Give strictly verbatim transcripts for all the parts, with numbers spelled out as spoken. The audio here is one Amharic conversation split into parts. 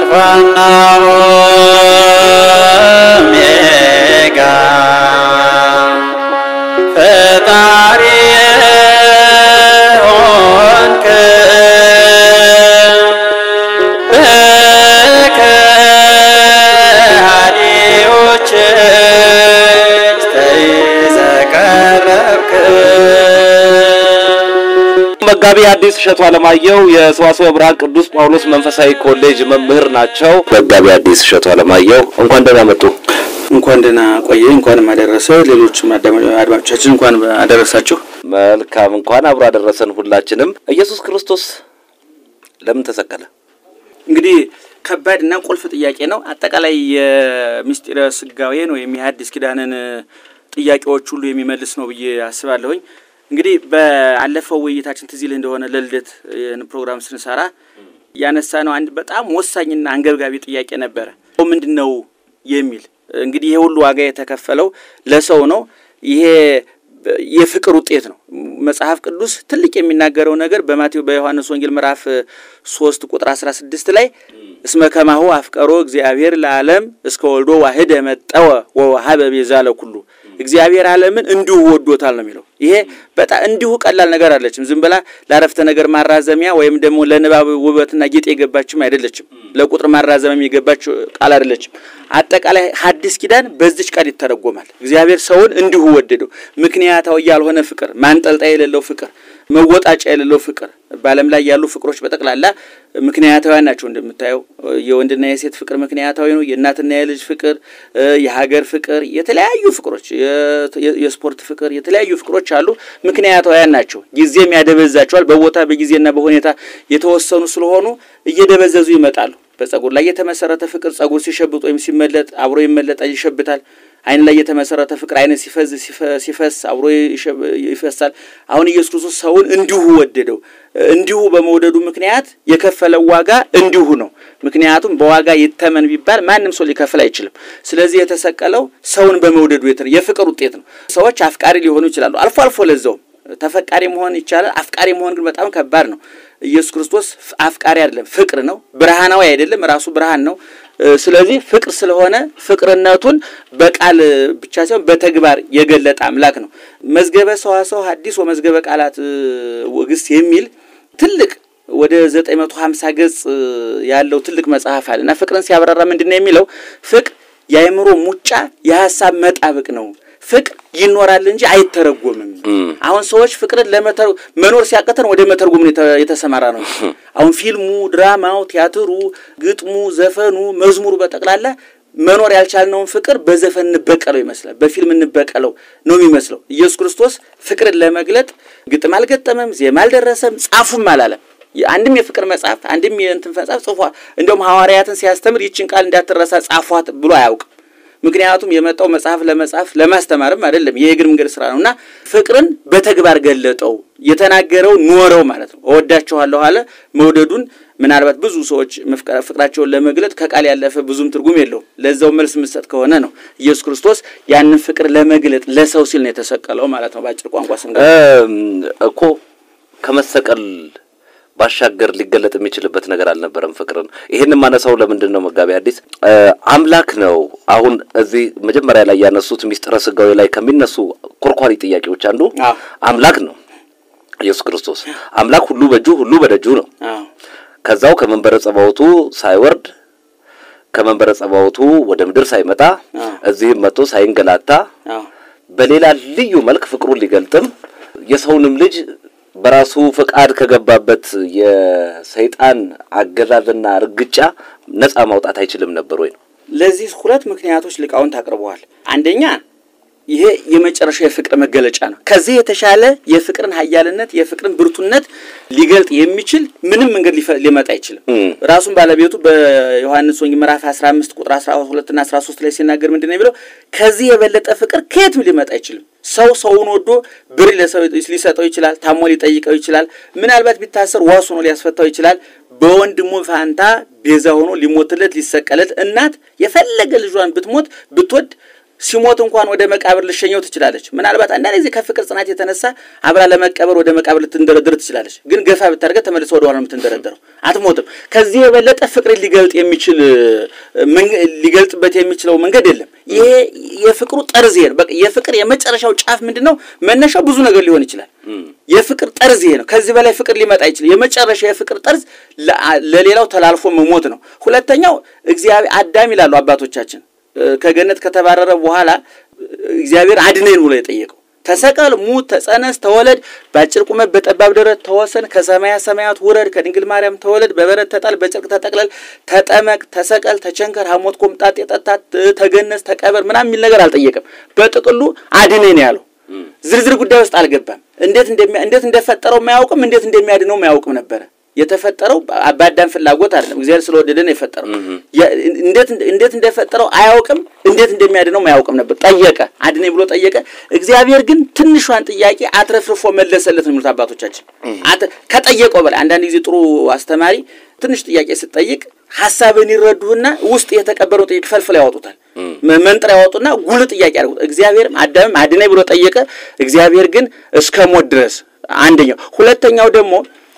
Omega Fetari onke Beke Hadioche Megabe Hadis Eshetu Alemayehu የሰዋስወ ብርሃን ቅዱስ ጳውሎስ መንፈሳዊ ኮሌጅ መምህር ናቸው። Megabe Hadis Eshetu Alemayehu እንኳን ደህና መጡ። እንኳን ደህና ቆየ። እንኳን ማደረሰ ሌሎች አድማጮቻችን እንኳን አደረሳችሁ። መልካም እንኳን አብሮ አደረሰን ሁላችንም። ኢየሱስ ክርስቶስ ለምን ተሰቀለ? እንግዲህ ከባድና ቁልፍ ጥያቄ ነው። አጠቃላይ የምስጢረ ስጋዌ ነው የሚሐዲስ ኪዳንን ጥያቄዎች ሁሉ የሚመልስ ነው ብዬ አስባለሁኝ። እንግዲህ በአለፈው ውይይታችን ትዝ ይልህ እንደሆነ ለልደት ፕሮግራም ስንሰራ ያነሳነው አንድ በጣም ወሳኝና አንገብጋቢ ጥያቄ ነበር። ምንድነው የሚል እንግዲህ ይሄ ሁሉ ዋጋ የተከፈለው ለሰው ነው። ይሄ የፍቅር ውጤት ነው። መጽሐፍ ቅዱስ ትልቅ የሚናገረው ነገር በማቴዎስ በዮሐንስ ወንጌል ምዕራፍ ሶስት ቁጥር አስራ ስድስት ላይ እስመ ከማሁ አፍቀሮ እግዚአብሔር ለዓለም እስከ ወልዶ ዋህደ መጣው ወወሀበ ቤዛ ለኩሉ እግዚአብሔር ዓለምን እንዲሁ ወዶታል ነው የሚለው። ይሄ በጣም እንዲሁ ቀላል ነገር አይደለም። ዝም ብላ ለአረፍተ ነገር ማራዘሚያ ወይም ደግሞ ለንባብ ውበትና ጌጥ የገባችም አይደለችም። ለቁጥር ማራዘሚያ የገባች ቃል አይደለችም። አጠቃላይ ሐዲስ ኪዳን በዚች ቃል ይተረጎማል። እግዚአብሔር ሰውን እንዲሁ ወደደው። ምክንያታው ያልሆነ ፍቅር፣ ማንጠልጣይ የሌለው ፍቅር፣ መወጣጫ የሌለው ፍቅር በዓለም ላይ ያሉ ፍቅሮች በጠቅላላ ምክንያታዊ ናቸው። እንደምታየው የወንድና የሴት ፍቅር ምክንያታዊ ነው። የእናትና የልጅ ፍቅር፣ የሀገር ፍቅር፣ የተለያዩ ፍቅሮች፣ የስፖርት ፍቅር፣ የተለያዩ ፍቅሮች አሉ። ምክንያታዊ ናቸው። ጊዜም ያደበዛቸዋል። በቦታ በጊዜና በሁኔታ የተወሰኑ ስለሆኑ እየደበዘዙ ይመጣሉ። በፀጉር ላይ የተመሰረተ ፍቅር ፀጉር ሲሸብጥ ወይም ሲመለጥ አብሮ ይመለጣል ይሸብታል። አይን ላይ የተመሰረተ ፍቅር አይን ሲፈዝ ሲፈስ አብሮ ይፈሳል። አሁን ኢየሱስ ክርስቶስ ሰውን እንዲሁ ወደደው። እንዲሁ በመወደዱ ምክንያት የከፈለው ዋጋ እንዲሁ ነው። ምክንያቱም በዋጋ ይተመን ቢባል ማንንም ሰው ሊከፍል አይችልም። ስለዚህ የተሰቀለው ሰውን በመወደዱ የፍቅር ውጤት ነው። ሰዎች አፍቃሪ ሊሆኑ ይችላሉ። አልፎ አልፎ ለዛው ተፈቃሪ መሆን ይቻላል። አፍቃሪ መሆን ግን በጣም ከባድ ነው። ኢየሱስ ክርስቶስ አፍቃሪ አይደለም፣ ፍቅር ነው። ብርሃናዊ አይደለም፣ ራሱ ብርሃን ነው። ስለዚህ ፍቅር ስለሆነ ፍቅርነቱን በቃል ብቻ ሳይሆን በተግባር የገለጠ አምላክ ነው። መዝገበ ሰዋሰው ሐዲስ ወመዝገበ ቃላት ወግስ የሚል ትልቅ ወደ ዘጠኝ መቶ ሃምሳ ገጽ ያለው ትልቅ መጽሐፍ አለና ፍቅርን ሲያብራራ ምንድነው የሚለው? ፍቅር የአእምሮ ሙጫ የሐሳብ መጣበቅ ነው። ፍቅር ይኖራል እንጂ አይተረጎምም። አሁን ሰዎች ፍቅርን ለመተር መኖር ሲያቀተን ወደ መተርጎም የተሰማራ ነው። አሁን ፊልሙ፣ ድራማው፣ ቲያትሩ፣ ግጥሙ፣ ዘፈኑ፣ መዝሙሩ በጠቅላላ መኖር ያልቻልነውን ፍቅር በዘፈን እንበቀለው ይመስላል፣ በፊልም እንበቀለው ነው የሚመስለው። ኢየሱስ ክርስቶስ ፍቅርን ለመግለጥ ግጥም አልገጠመም፣ ዜማ አልደረሰም፣ ጻፉም አላለም። አንድም የፍቅር መጽሐፍ አንድም የእንትን መጽሐፍ ጽፏል። እንደውም ሐዋርያትን ሲያስተምር ይችን ቃል እንዳትረሳ ጻፏት ብሎ አያውቅም። ምክንያቱም የመጣው መጽሐፍ ለመጽሐፍ ለማስተማርም አይደለም፣ የእግር መንገድ ስራ ነውና ፍቅርን በተግባር ገለጠው። የተናገረው ኖረው ማለት ነው። እወዳቸዋለሁ አለ። መውደዱን ምናልባት ብዙ ሰዎች ፍቅራቸውን ለመግለጥ ከቃል ያለፈ ብዙም ትርጉም የለውም። ለዛው መልስ መስጠት ከሆነ ነው ኢየሱስ ክርስቶስ ያንን ፍቅር ለመግለጥ ለሰው ሲል ነው የተሰቀለው ማለት ነው። ባጭር ቋንቋ ስንገ እኮ ከመሰቀል ባሻገር ሊገለጥ የሚችልበት ነገር አልነበረም ፍቅርን። ይሄንን ማነሳው ለምንድነው? መጋቢ ሐዲስ አምላክ ነው። አሁን እዚህ መጀመሪያ ላይ ያነሱት ሚስጥረ ስጋዌ ላይ ከሚነሱ ኮርኳሪ ጥያቄዎች አንዱ አምላክ ነው። ኢየሱስ ክርስቶስ አምላክ ሁሉ በእጁ ሁሉ በደጁ ነው። ከዛው ከመንበረ ጸባዖቱ ሳይወርድ ከመንበረ ጸባዖቱ ወደ ምድር ሳይመጣ እዚህ መጥቶ ሳይንገላታ በሌላ ልዩ መልክ ፍቅሩን ሊገልጥም የሰውንም ልጅ በራሱ ፍቃድ ከገባበት የሰይጣን አገዛዝና ርግጫ ነፃ ማውጣት አይችልም ነበር ወይ? ለዚህ ሁለት ምክንያቶች ሊቃውንት አቅርበዋል። አንደኛ ይሄ የመጨረሻ የፍቅር መገለጫ ነው። ከዚህ የተሻለ የፍቅርን ኃያልነት የፍቅርን ብርቱነት ሊገልጥ የሚችል ምንም መንገድ ሊመጣ አይችልም። ራሱን ባለቤቱ በዮሐንስ ወንጌል ምዕራፍ አስራ አምስት ቁጥር አስራ ሁለት እና አስራ ሶስት ላይ ሲናገር ምንድነው የሚለው? ከዚህ የበለጠ ፍቅር ከየትም ሊመጣ አይችልም። ሰው ሰውን ወዶ ብር ለሰው ሊሰጠው ይችላል፣ ታሞ ሊጠይቀው ይችላል፣ ምናልባት ቢታሰር ዋስ ሆኖ ሊያስፈታው ይችላል። በወንድሙ ፋንታ ቤዛ ሆኖ ሊሞትለት ሊሰቀለት እናት የፈለገ ልጇን ብትሞት ብትወድ ሲሞት እንኳን ወደ መቃብር ልሸኘው ትችላለች ምናልባት አንዳንዴ ጊዜ ከፍቅር ጽናት የተነሳ አብራ ለመቀበር ወደ መቃብር ልትንደረደር ትችላለች ግን ገፋ ብታርገ ተመልሶ ወደ ኋላ የምትንደረደረው አትሞትም ከዚህ የበለጠ ፍቅር ሊገልጥ የሚችል ሊገልጥበት የሚችለው መንገድ የለም ይሄ የፍቅሩ ጠርዝ ይሄ በቃ የፍቅር የመጨረሻው ጫፍ ምንድነው መነሻው ብዙ ነገር ሊሆን ይችላል የፍቅር ጠርዝ ይሄ ነው ከዚህ በላይ ፍቅር ሊመጣ ይችላል የመጨረሻው የፍቅር ጠርዝ ለሌላው ተላልፎ መሞት ነው ሁለተኛው እግዚአብሔር አዳም ይላሉ አባቶቻችን ከገነት ከተባረረ በኋላ እግዚአብሔር አድነን ብሎ የጠየቀው ተሰቀል ሙት ተጸነስ ተወለድ ባጭር ቁመት በጠባብ ደረት ተወሰን ከሰማያ ሰማያት ወረድ ከድንግል ማርያም ተወለድ በበረት ተጣል በጭርቅ ተጠቅለል ተጠመቅ ተሰቀል ተቸንከር ሐሞት ቆምጣጥ የጠጣት ተገነስ ተቀበር ምናምን የሚል ነገር አልጠየቀም በጥቅሉ አድነን ያለው ዝርዝር ጉዳይ ውስጥ አልገባም እንዴት እንደሚያ እንዴት እንደፈጠረው ማያውቅም እንዴት እንደሚያድነው ማያውቅም ነበር የተፈጠረው አባዳም ፍላጎት አይደለም እግዚአብሔር ስለወደደ ነው የፈጠረው እንዴት እንዴት እንደፈጠረው አያውቅም እንዴት እንደሚያድነው ማያውቅም ነበር ጠየቀ አድነኝ ብሎ ጠየቀ እግዚአብሔር ግን ትንሿን ጥያቄ አትረፍርፎ መለሰለት ነው የሚሉት አባቶቻችን ከጠየቀው በላይ አንዳንድ ጊዜ ጥሩ አስተማሪ ትንሽ ጥያቄ ሲጠይቅ ሐሳብን ይረዱና ውስጥ የተቀበረው ጥያቄ ፈልፈል ያወጡታል መንጥራ ያወጡና ጉል ጥያቄ ያደርጉት እግዚአብሔር አዳም አድነኝ ብሎ ጠየቀ እግዚአብሔር ግን እስከ ሞት ድረስ አንደኛው ሁለተኛው ደግሞ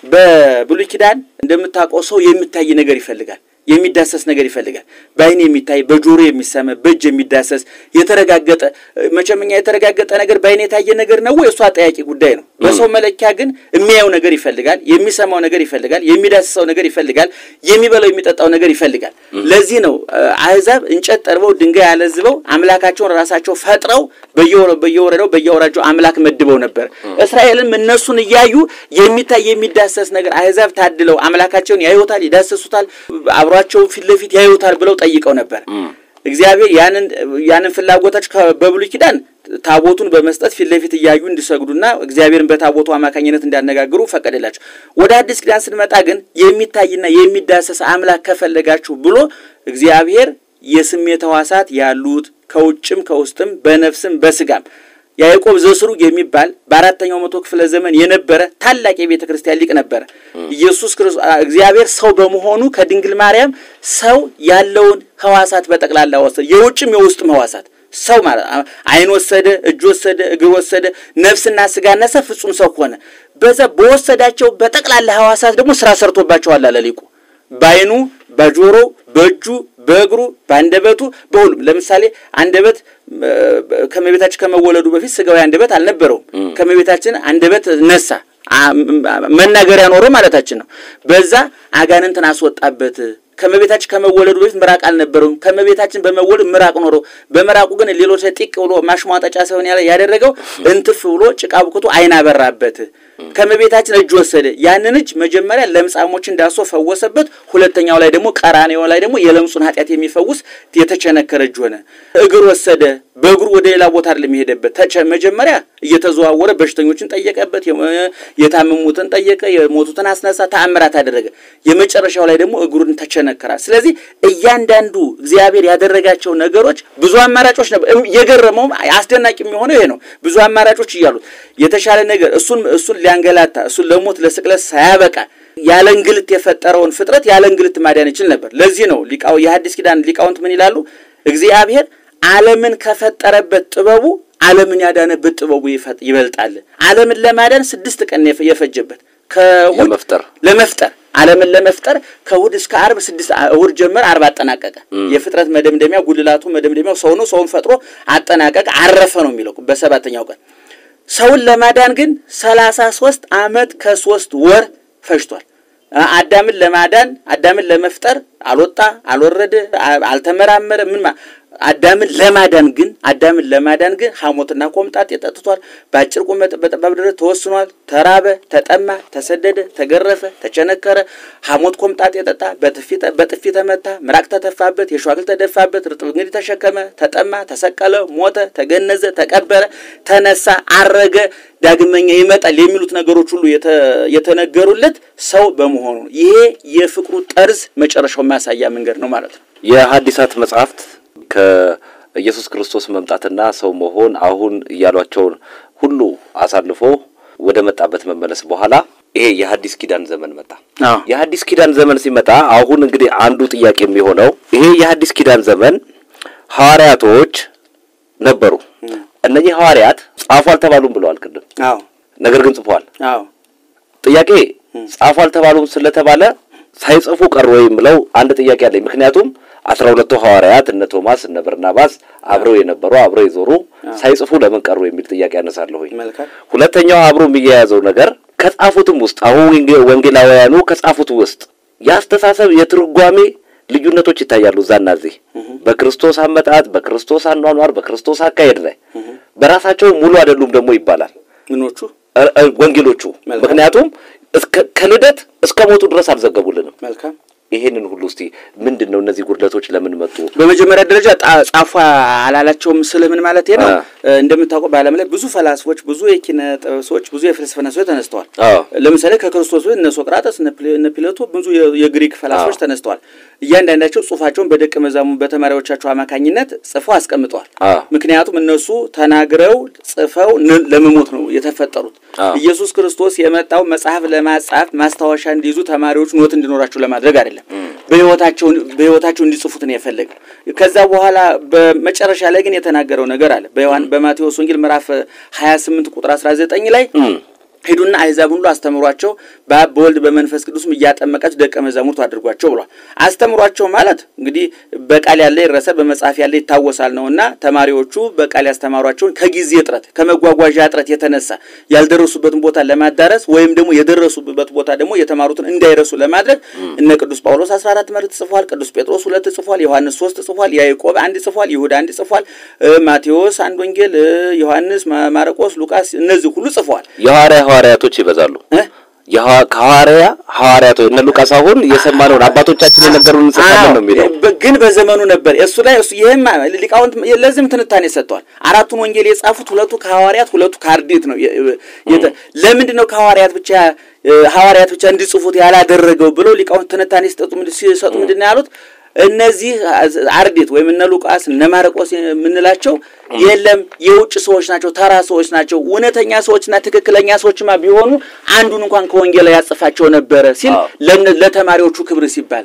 በብሉይ ኪዳን እንደምታውቀው ሰው የሚታይ ነገር ይፈልጋል የሚዳሰስ ነገር ይፈልጋል ባይኔ የሚታይ በጆሮ የሚሰማ በእጅ የሚዳሰስ የተረጋገጠ መቸመኛ የተረጋገጠ ነገር ባይኔ ታየ ነገር ነው ወይ እሱ አጠያቂ ጉዳይ ነው በሰው መለኪያ ግን የሚያየው ነገር ይፈልጋል የሚሰማው ነገር ይፈልጋል የሚዳሰሰው ነገር ይፈልጋል የሚበላው የሚጠጣው ነገር ይፈልጋል ለዚህ ነው አህዛብ እንጨት ጠርበው ድንጋይ ያለዝበው አምላካቸውን ራሳቸው ፈጥረው በየወረ በየወረደው በየወራቸው አምላክ መድበው ነበር እስራኤልም እነሱን ያያዩ የሚታይ የሚዳሰስ ነገር አህዛብ ታድለው አምላካቸውን ያዩታል ይዳሰሱታል አብራቸው ፊት ለፊት ያዩታል ብለው ጠይቀው ነበር እግዚአብሔር ያንን ያንን ፍላጎታቸው በብሉይ ኪዳን ታቦቱን በመስጠት ፊት ለፊት ያዩ እንዲሰግዱና እግዚአብሔርን በታቦቱ አማካኝነት እንዲያነጋግሩ ፈቀደላቸው ወደ አዲስ ኪዳን ስንመጣ ግን የሚታይና የሚዳሰስ አምላክ ከፈለጋችሁ ብሎ እግዚአብሔር የስሜት ሕዋሳት ያሉት ከውጭም ከውስጥም በነፍስም በስጋም ያዕቆብ ዘስሩግ የሚባል በአራተኛው መቶ ክፍለ ዘመን የነበረ ታላቅ የቤተ ክርስቲያን ሊቅ ነበር ኢየሱስ ክርስቶስ እግዚአብሔር ሰው በመሆኑ ከድንግል ማርያም ሰው ያለውን ሕዋሳት በጠቅላላ ወሰደ የውጭም የውስጥም ሕዋሳት ሰው ማለት አይን ወሰደ እጅ ወሰደ እግር ወሰደ ነፍስና ስጋና ነፍስ ፍጹም ሰው ሆነ በዛ በወሰዳቸው በጠቅላላ ሕዋሳት ደግሞ ስራ ሰርቶባቸዋል አለ ሊቁ ባይኑ በጆሮ በእጁ በእግሩ ባንደበቱ በሁሉም ለምሳሌ አንደበት ከመቤታችን ከመወለዱ በፊት ስጋው አንደበት አልነበረው ከመቤታችን አንደበት ነሳ መናገር ያኖር ማለታችን ነው በዛ አጋንንትን አስወጣበት ከመቤታችን ከመወለዱ በፊት ምራቅ አልነበረው ከመቤታችን በመወለድ ምራቅ ኖሮ በመራቁ ግን ሌሎች ጥቅ ብሎ ማሽሟጣጫ ሳይሆን ያደረገው እንትፍ ብሎ ጭቃ ብኩቱ አይና በራበት ከመቤታችን እጅ ወሰደ ያንን እጅ መጀመሪያ ለምጻሞችን ዳሶ ፈወሰበት ሁለተኛው ላይ ደግሞ ቀራኔው ላይ ደግሞ የለምጹን ኃጢያት የሚፈውስ የተቸነከረ እጅ ሆነ እግር ወሰደ በእግሩ ወደ ሌላ ቦታ አይደለም ይሄደበት መጀመሪያ እየተዘዋወረ በሽተኞችን ጠየቀበት የታመሙትን ጠየቀ የሞቱትን አስነሳ ተአምራት አደረገ የመጨረሻው ላይ ደግሞ እግሩን ተቸነከራ ስለዚህ እያንዳንዱ እግዚአብሔር ያደረጋቸው ነገሮች ብዙ አማራጮች ነበር የገረመው አስደናቂ የሚሆነው ይሄ ነው ብዙ አማራጮች ይያሉ የተሻለ ነገር እሱን እሱን ሊያንገላታ እሱን ለሞት ለስቅለት ሳያበቃ ያለንግልት የፈጠረውን ፍጥረት ያለንግልት ማዳን ይችላል ነበር ለዚህ ነው ሊቃው የሐዲስ ኪዳን ሊቃውንት ምን ይላሉ እግዚአብሔር ዓለምን ከፈጠረበት ጥበቡ ዓለምን ያዳነበት ጥበቡ ይበልጣል ዓለምን ለማዳን ስድስት ቀን የፈጀበት ከሁድ ለመፍጠር ለመፍጠር ዓለምን ለመፍጠር ከሁድ እስከ ዓርብ ስድስት እሁድ ጀመር ዓርብ አጠናቀቀ የፍጥረት መደምደሚያ ጉልላቱ መደምደሚያው ሰው ነው ሰውን ፈጥሮ አጠናቀቀ አረፈ ነው የሚለው በሰባተኛው ቀን ሰውን ለማዳን ግን ሰላሳ ሶስት አመት ከሶስት ወር ፈጅቷል አዳምን ለማዳን አዳምን ለመፍጠር አልወጣ አልወረደ አልተመራመረ ምን አዳምን ለማዳን ግን አዳምን ለማዳን ግን ሐሞትና ቆምጣጤ ተጠጥቷል ባጭር ቁመት በጠባብ ደረት ተወስኗል ተራበ ተጠማ ተሰደደ ተገረፈ ተቸነከረ ሐሞት ቆምጣጤ ተጠጣ በጥፊት በጥፊ ተመታ ምራቅ ተተፋበት የሸዋግል ተደፋበት ርጥብ እንግዲህ ተሸከመ ተጠማ ተሰቀለ ሞተ ተገነዘ ተቀበረ ተነሳ አረገ ዳግመኛ ይመጣል የሚሉት ነገሮች ሁሉ የተነገሩለት ሰው በመሆኑ ይሄ የፍቅሩ ጠርዝ መጨረሻው ማሳያ መንገድ ነው ማለት ነው የሐዲሳት መጽሐፍት ከኢየሱስ ክርስቶስ መምጣትና ሰው መሆን አሁን ያሏቸው ሁሉ አሳልፎ ወደ መጣበት መመለስ በኋላ ይሄ የሐዲስ ኪዳን ዘመን መጣ የሐዲስ ኪዳን ዘመን ሲመጣ አሁን እንግዲህ አንዱ ጥያቄ የሚሆነው ይሄ የሐዲስ ኪዳን ዘመን ሐዋርያቶች ነበሩ እነኚህ ሐዋርያት ጻፉ አልተባሉም ብለዋል ቅድም አዎ ነገር ግን ጽፈዋል አዎ ጥያቄ ጻፉ አልተባሉም ስለተባለ ሳይጽፉ ቀሩ ወይ ብለው አንድ ጥያቄ አለኝ ምክንያቱም አስራ ሁለቱ ሐዋርያት እነ ቶማስ እነ በርናባስ አብረው የነበሩ አብረው ይዞሩ ሳይጽፉ ለምን ቀሩ የሚል ጥያቄ ያነሳለሁ ሁለተኛው አብሮ የሚያያዘው ነገር ከጻፉትም ውስጥ አሁን ወንጌላውያኑ ከጻፉት ውስጥ ያስተሳሰብ የትርጓሜ ልዩነቶች ይታያሉ ዛናዚ በክርስቶስ አመጣጥ በክርስቶስ አኗኗር በክርስቶስ አካሄድ ላይ በራሳቸው ሙሉ አይደሉም ደግሞ ይባላል ምኖቹ ወንጌሎቹ ምክንያቱም ከልደት እስከ ሞቱ ድረስ አልዘገቡልንም መልካም ይሄንን ሁሉ እስቲ ምንድነው እነዚህ ጉድለቶች ለምን መጡ በመጀመሪያ ደረጃ ጻፋ አላላቸውም ስለምን ማለት ነው እንደምታውቀው በዓለም ላይ ብዙ ፈላስፎች ብዙ የኪነ ጥበሶች ብዙ የፍልስፍና ሰዎች ተነስተዋል ለምሳሌ ከክርስቶስ ወይ እነ ሶቅራጥስ እነ ፕሌቶ ብዙ የግሪክ ፈላስፎች ተነስተዋል እያንዳንዳቸው ጽፋቸውን በደቀ መዛሙርት በተማሪዎቻቸው አማካኝነት ጽፈው አስቀምጠዋል ምክንያቱም እነሱ ተናግረው ጽፈው ለመሞት ነው የተፈጠሩት ኢየሱስ ክርስቶስ የመጣው መጽሐፍ ለማጻፍ ማስታወሻ እንዲይዙ ተማሪዎች ኖት እንዲኖራቸው ለማድረግ አይደለም በህይወታቸው በህይወታቸው እንዲጽፉት ነው የፈለገው ከዛ በኋላ በመጨረሻ ላይ ግን የተናገረው ነገር አለ በዮሐን በማቴዎስ ወንጌል ምዕራፍ ሃያ ስምንት ቁጥር አስራ ዘጠኝ ላይ ሄዱና አሕዛብ ሁሉ አስተምሯቸው በአብ በወልድ በመንፈስ ቅዱስም እያጠመቃችሁ ደቀ መዛሙርት አድርጓቸው ብሏል አስተምሯቸው ማለት እንግዲህ በቃል ያለ ይረሳል በመጽሐፍ ያለ ይታወሳል ነውና ተማሪዎቹ በቃል ያስተማሯቸው ከጊዜ እጥረት ከመጓጓዣ እጥረት የተነሳ ያልደረሱበትን ቦታ ለማዳረስ ወይም ደግሞ የደረሱበት ቦታ ደግሞ የተማሩትን እንዳይረሱ ለማድረግ እነ ቅዱስ ጳውሎስ አስራ አራት መልእክት ጽፏል ቅዱስ ጴጥሮስ ሁለት ጽፏል ዮሐንስ ሶስት ጽፏል ያዕቆብ አንድ ጽፏል ይሁዳ አንድ ጽፏል ማቴዎስ አንድ ወንጌል ዮሐንስ ማርቆስ ሉቃስ እነዚህ ሁሉ ጽፏል የሐዋርያ ሐዋርያቶች ይበዛሉ ከሐዋርያ ሐዋርያቶች እነ ሉቃስ አሁን የሰማነውን አባቶቻችን የነገሩን ጽፈን ነው የሚለው ግን በዘመኑ ነበር እሱ ላይ እሱ ይሄም ሊቃውንት ለዚህም ትንታኔ ሰጥቷል አራቱን ወንጌል የጻፉት ሁለቱ ከሐዋርያት ሁለቱ ከአርድእት ነው ለምንድን ነው ከሐዋርያት ብቻ ሐዋርያት ብቻ እንዲጽፉት ያላደረገው ብለው ሊቃውንት ትንታኔ ሲሰጡ ሲሰጡ ምንድነው ያሉት እነዚህ አርድእት ወይም እነ ሉቃስ እነ ማርቆስ ምንላቸው የለም የውጭ ሰዎች ናቸው ተራ ሰዎች ናቸው እውነተኛ ሰዎችና ትክክለኛ ሰዎችማ ቢሆኑ አንዱን እንኳን ከወንጌል ያጽፋቸው ነበር ሲል ለተማሪዎቹ ክብር ሲባል